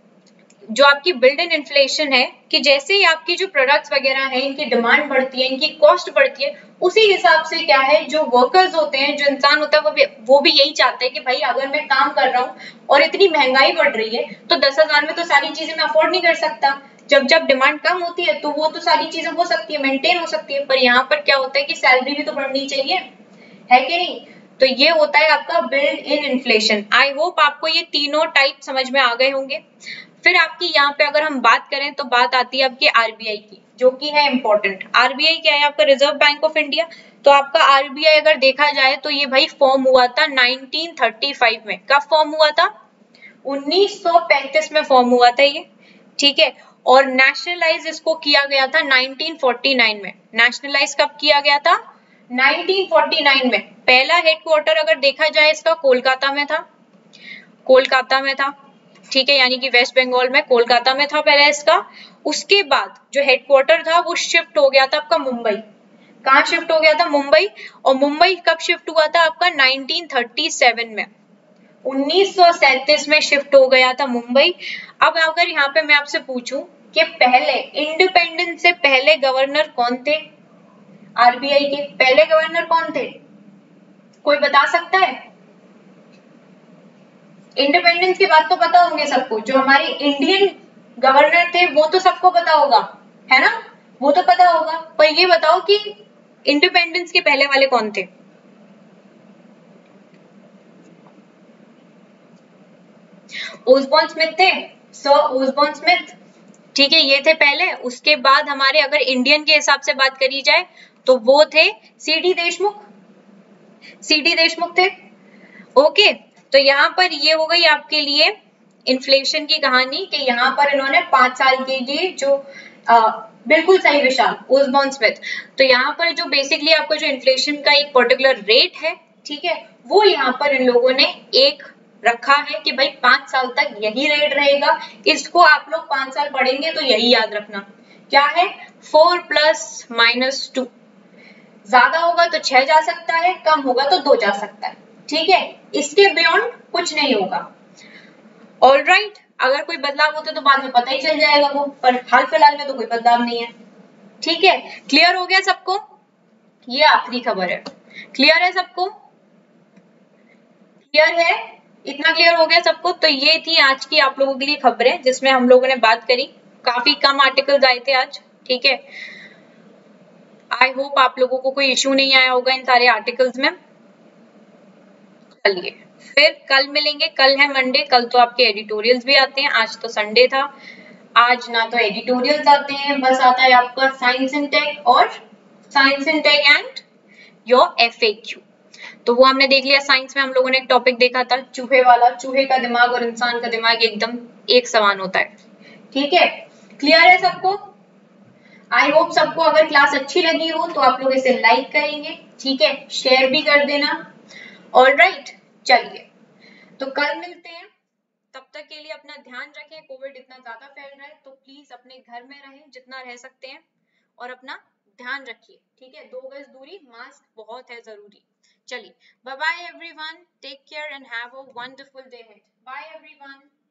जो आपकी बिल्ट इन इन्फ्लेशन है, कि जैसे ही आपकी जो प्रोडक्ट्स वगैरह हैं इनकी डिमांड बढ़ती है, इनकी कॉस्ट बढ़ती है, उसी हिसाब से क्या है, जो वर्कर्स होते हैं, जो इंसान होता है, वो भी यही चाहते हैं कि भाई अगर मैं काम कर रहा हूँ और इतनी महंगाई बढ़ रही है तो 10,000 में तो सारी चीजें मैं अफोर्ड नहीं कर सकता। जब जब डिमांड कम होती है तो वो तो सारी चीजें हो सकती है, मेंटेन हो सकती है, पर यहाँ पर क्या होता है कि सैलरी भी तो बढ़नी चाहिए, है कि नहीं। तो ये होता है आपका built in inflation. I hope आपको ये तीनों टाइप समझ में आ गए होंगे। फिर आपकी यहाँ पे अगर हम बात करें तो बात आती है आपकी आरबीआई की, जो कि है इंपॉर्टेंट। आरबीआई क्या है, आपका रिजर्व बैंक ऑफ इंडिया। तो आपका आरबीआई अगर देखा जाए तो ये भाई फॉर्म हुआ था 1935 में। कब फॉर्म हुआ था, 1935 में फॉर्म हुआ था ये, ठीक है। और नेशनलाइज इसको किया गया था 1949 में। नेशनलाइज कब किया गया था, 1949 में। पहला हेडक्वार्टर अगर देखा जाए इसका कोलकाता में था, कोलकाता में था, ठीक है, यानी कि वेस्ट बंगाल में कोलकाता में था पहले इसका। उसके बाद जो हेडक्वार्टर था वो शिफ्ट हो गया था आपका मुंबई। कहाँ शिफ्ट हो गया था, मुंबई। और मुंबई कब शिफ्ट हुआ था आपका, 1937 में, 1937 में शिफ्ट हो गया था मुंबई। अब अगर यहाँ पे मैं आपसे पूछूं कि पहले इंडिपेंडेंस से पहले गवर्नर कौन थे, आरबीआई के पहले गवर्नर कौन थे, कोई बता सकता है। इंडिपेंडेंस की बात तो पता होंगे सबको, जो हमारे इंडियन गवर्नर थे वो तो सबको पता होगा, है ना, वो तो पता होगा। पर ये बताओ कि इंडिपेंडेंस के पहले वाले कौन थे। ओसबॉर्न स्मिथ थे, सर ओसबॉर्न स्मिथ, ठीक है, ये थे पहले। उसके बाद हमारे अगर इंडियन के हिसाब से बात करी जाए तो वो थे सीडी देशमुख, सीडी देशमुख थे। ओके, तो यहाँ पर ये हो गई आपके लिए इन्फ्लेशन की कहानी, कि यहाँ पर इन्होंने 5 साल के लिए जो बिल्कुल सही विशाल, ओसबॉर्न स्मिथ। तो यहाँ पर जो बेसिकली आपका जो इन्फ्लेशन का एक पर्टिकुलर रेट है, ठीक है, वो यहाँ पर इन लोगों ने एक रखा है कि भाई 5 साल तक यही रेट रहेगा। इसको आप लोग 5 साल पढ़ेंगे तो यही याद रखना, क्या है, 4 + -2। ज्यादा होगा तो 6 जा सकता है, कम होगा तो 2 जा सकता है, ठीक है, इसके बियॉन्ड कुछ नहीं होगा। ऑलराइट, अगर कोई बदलाव होता तो बाद में पता ही चल जाएगा वो, पर हाल फिलहाल में तो कोई बदलाव नहीं है, ठीक है। क्लियर हो गया सबको, ये आखिरी खबर है, क्लियर है सबको, क्लियर है, इतना क्लियर हो गया सबको। तो ये थी आज की आप लोगों के लिए खबरें जिसमें हम लोगों ने बात करी, काफी कम आर्टिकल्स आए थे आज, ठीक है। आई होप आप लोगों को कोई इश्यू नहीं आया होगा इन सारे आर्टिकल्स में। चलिए फिर कल मिलेंगे, कल है मंडे, कल तो आपके एडिटोरियल्स भी आते हैं, आज तो संडे था। आज ना तो एडिटोरियल्स आते हैं, बस आता है आपका साइंस इन टेक और science in tech and your FAQ। तो वो हमने देख लिया। साइंस में हम लोगों ने एक टॉपिक देखा था चूहे वाला, चूहे का दिमाग और इंसान का दिमाग एकदम एक समान होता है। ठीक है, क्लियर है सबको? आई होप सबको अगर क्लास अच्छी लगी हो तो आप लोग इसे लाइक करेंगे, ठीक है, शेयर भी कर देना। ऑलराइट, चलिए तो कल मिलते हैं। तब तक के लिए अपना ध्यान रखें, कोविड इतना ज्यादा फैल रहा है तो प्लीज अपने घर में रहें जितना रह सकते हैं और अपना ध्यान रखिए, ठीक है, 2 गज दूरी, मास्क बहुत है जरूरी। चलिए, bye bye everyone, take care and have a wonderful day ahead. Bye everyone.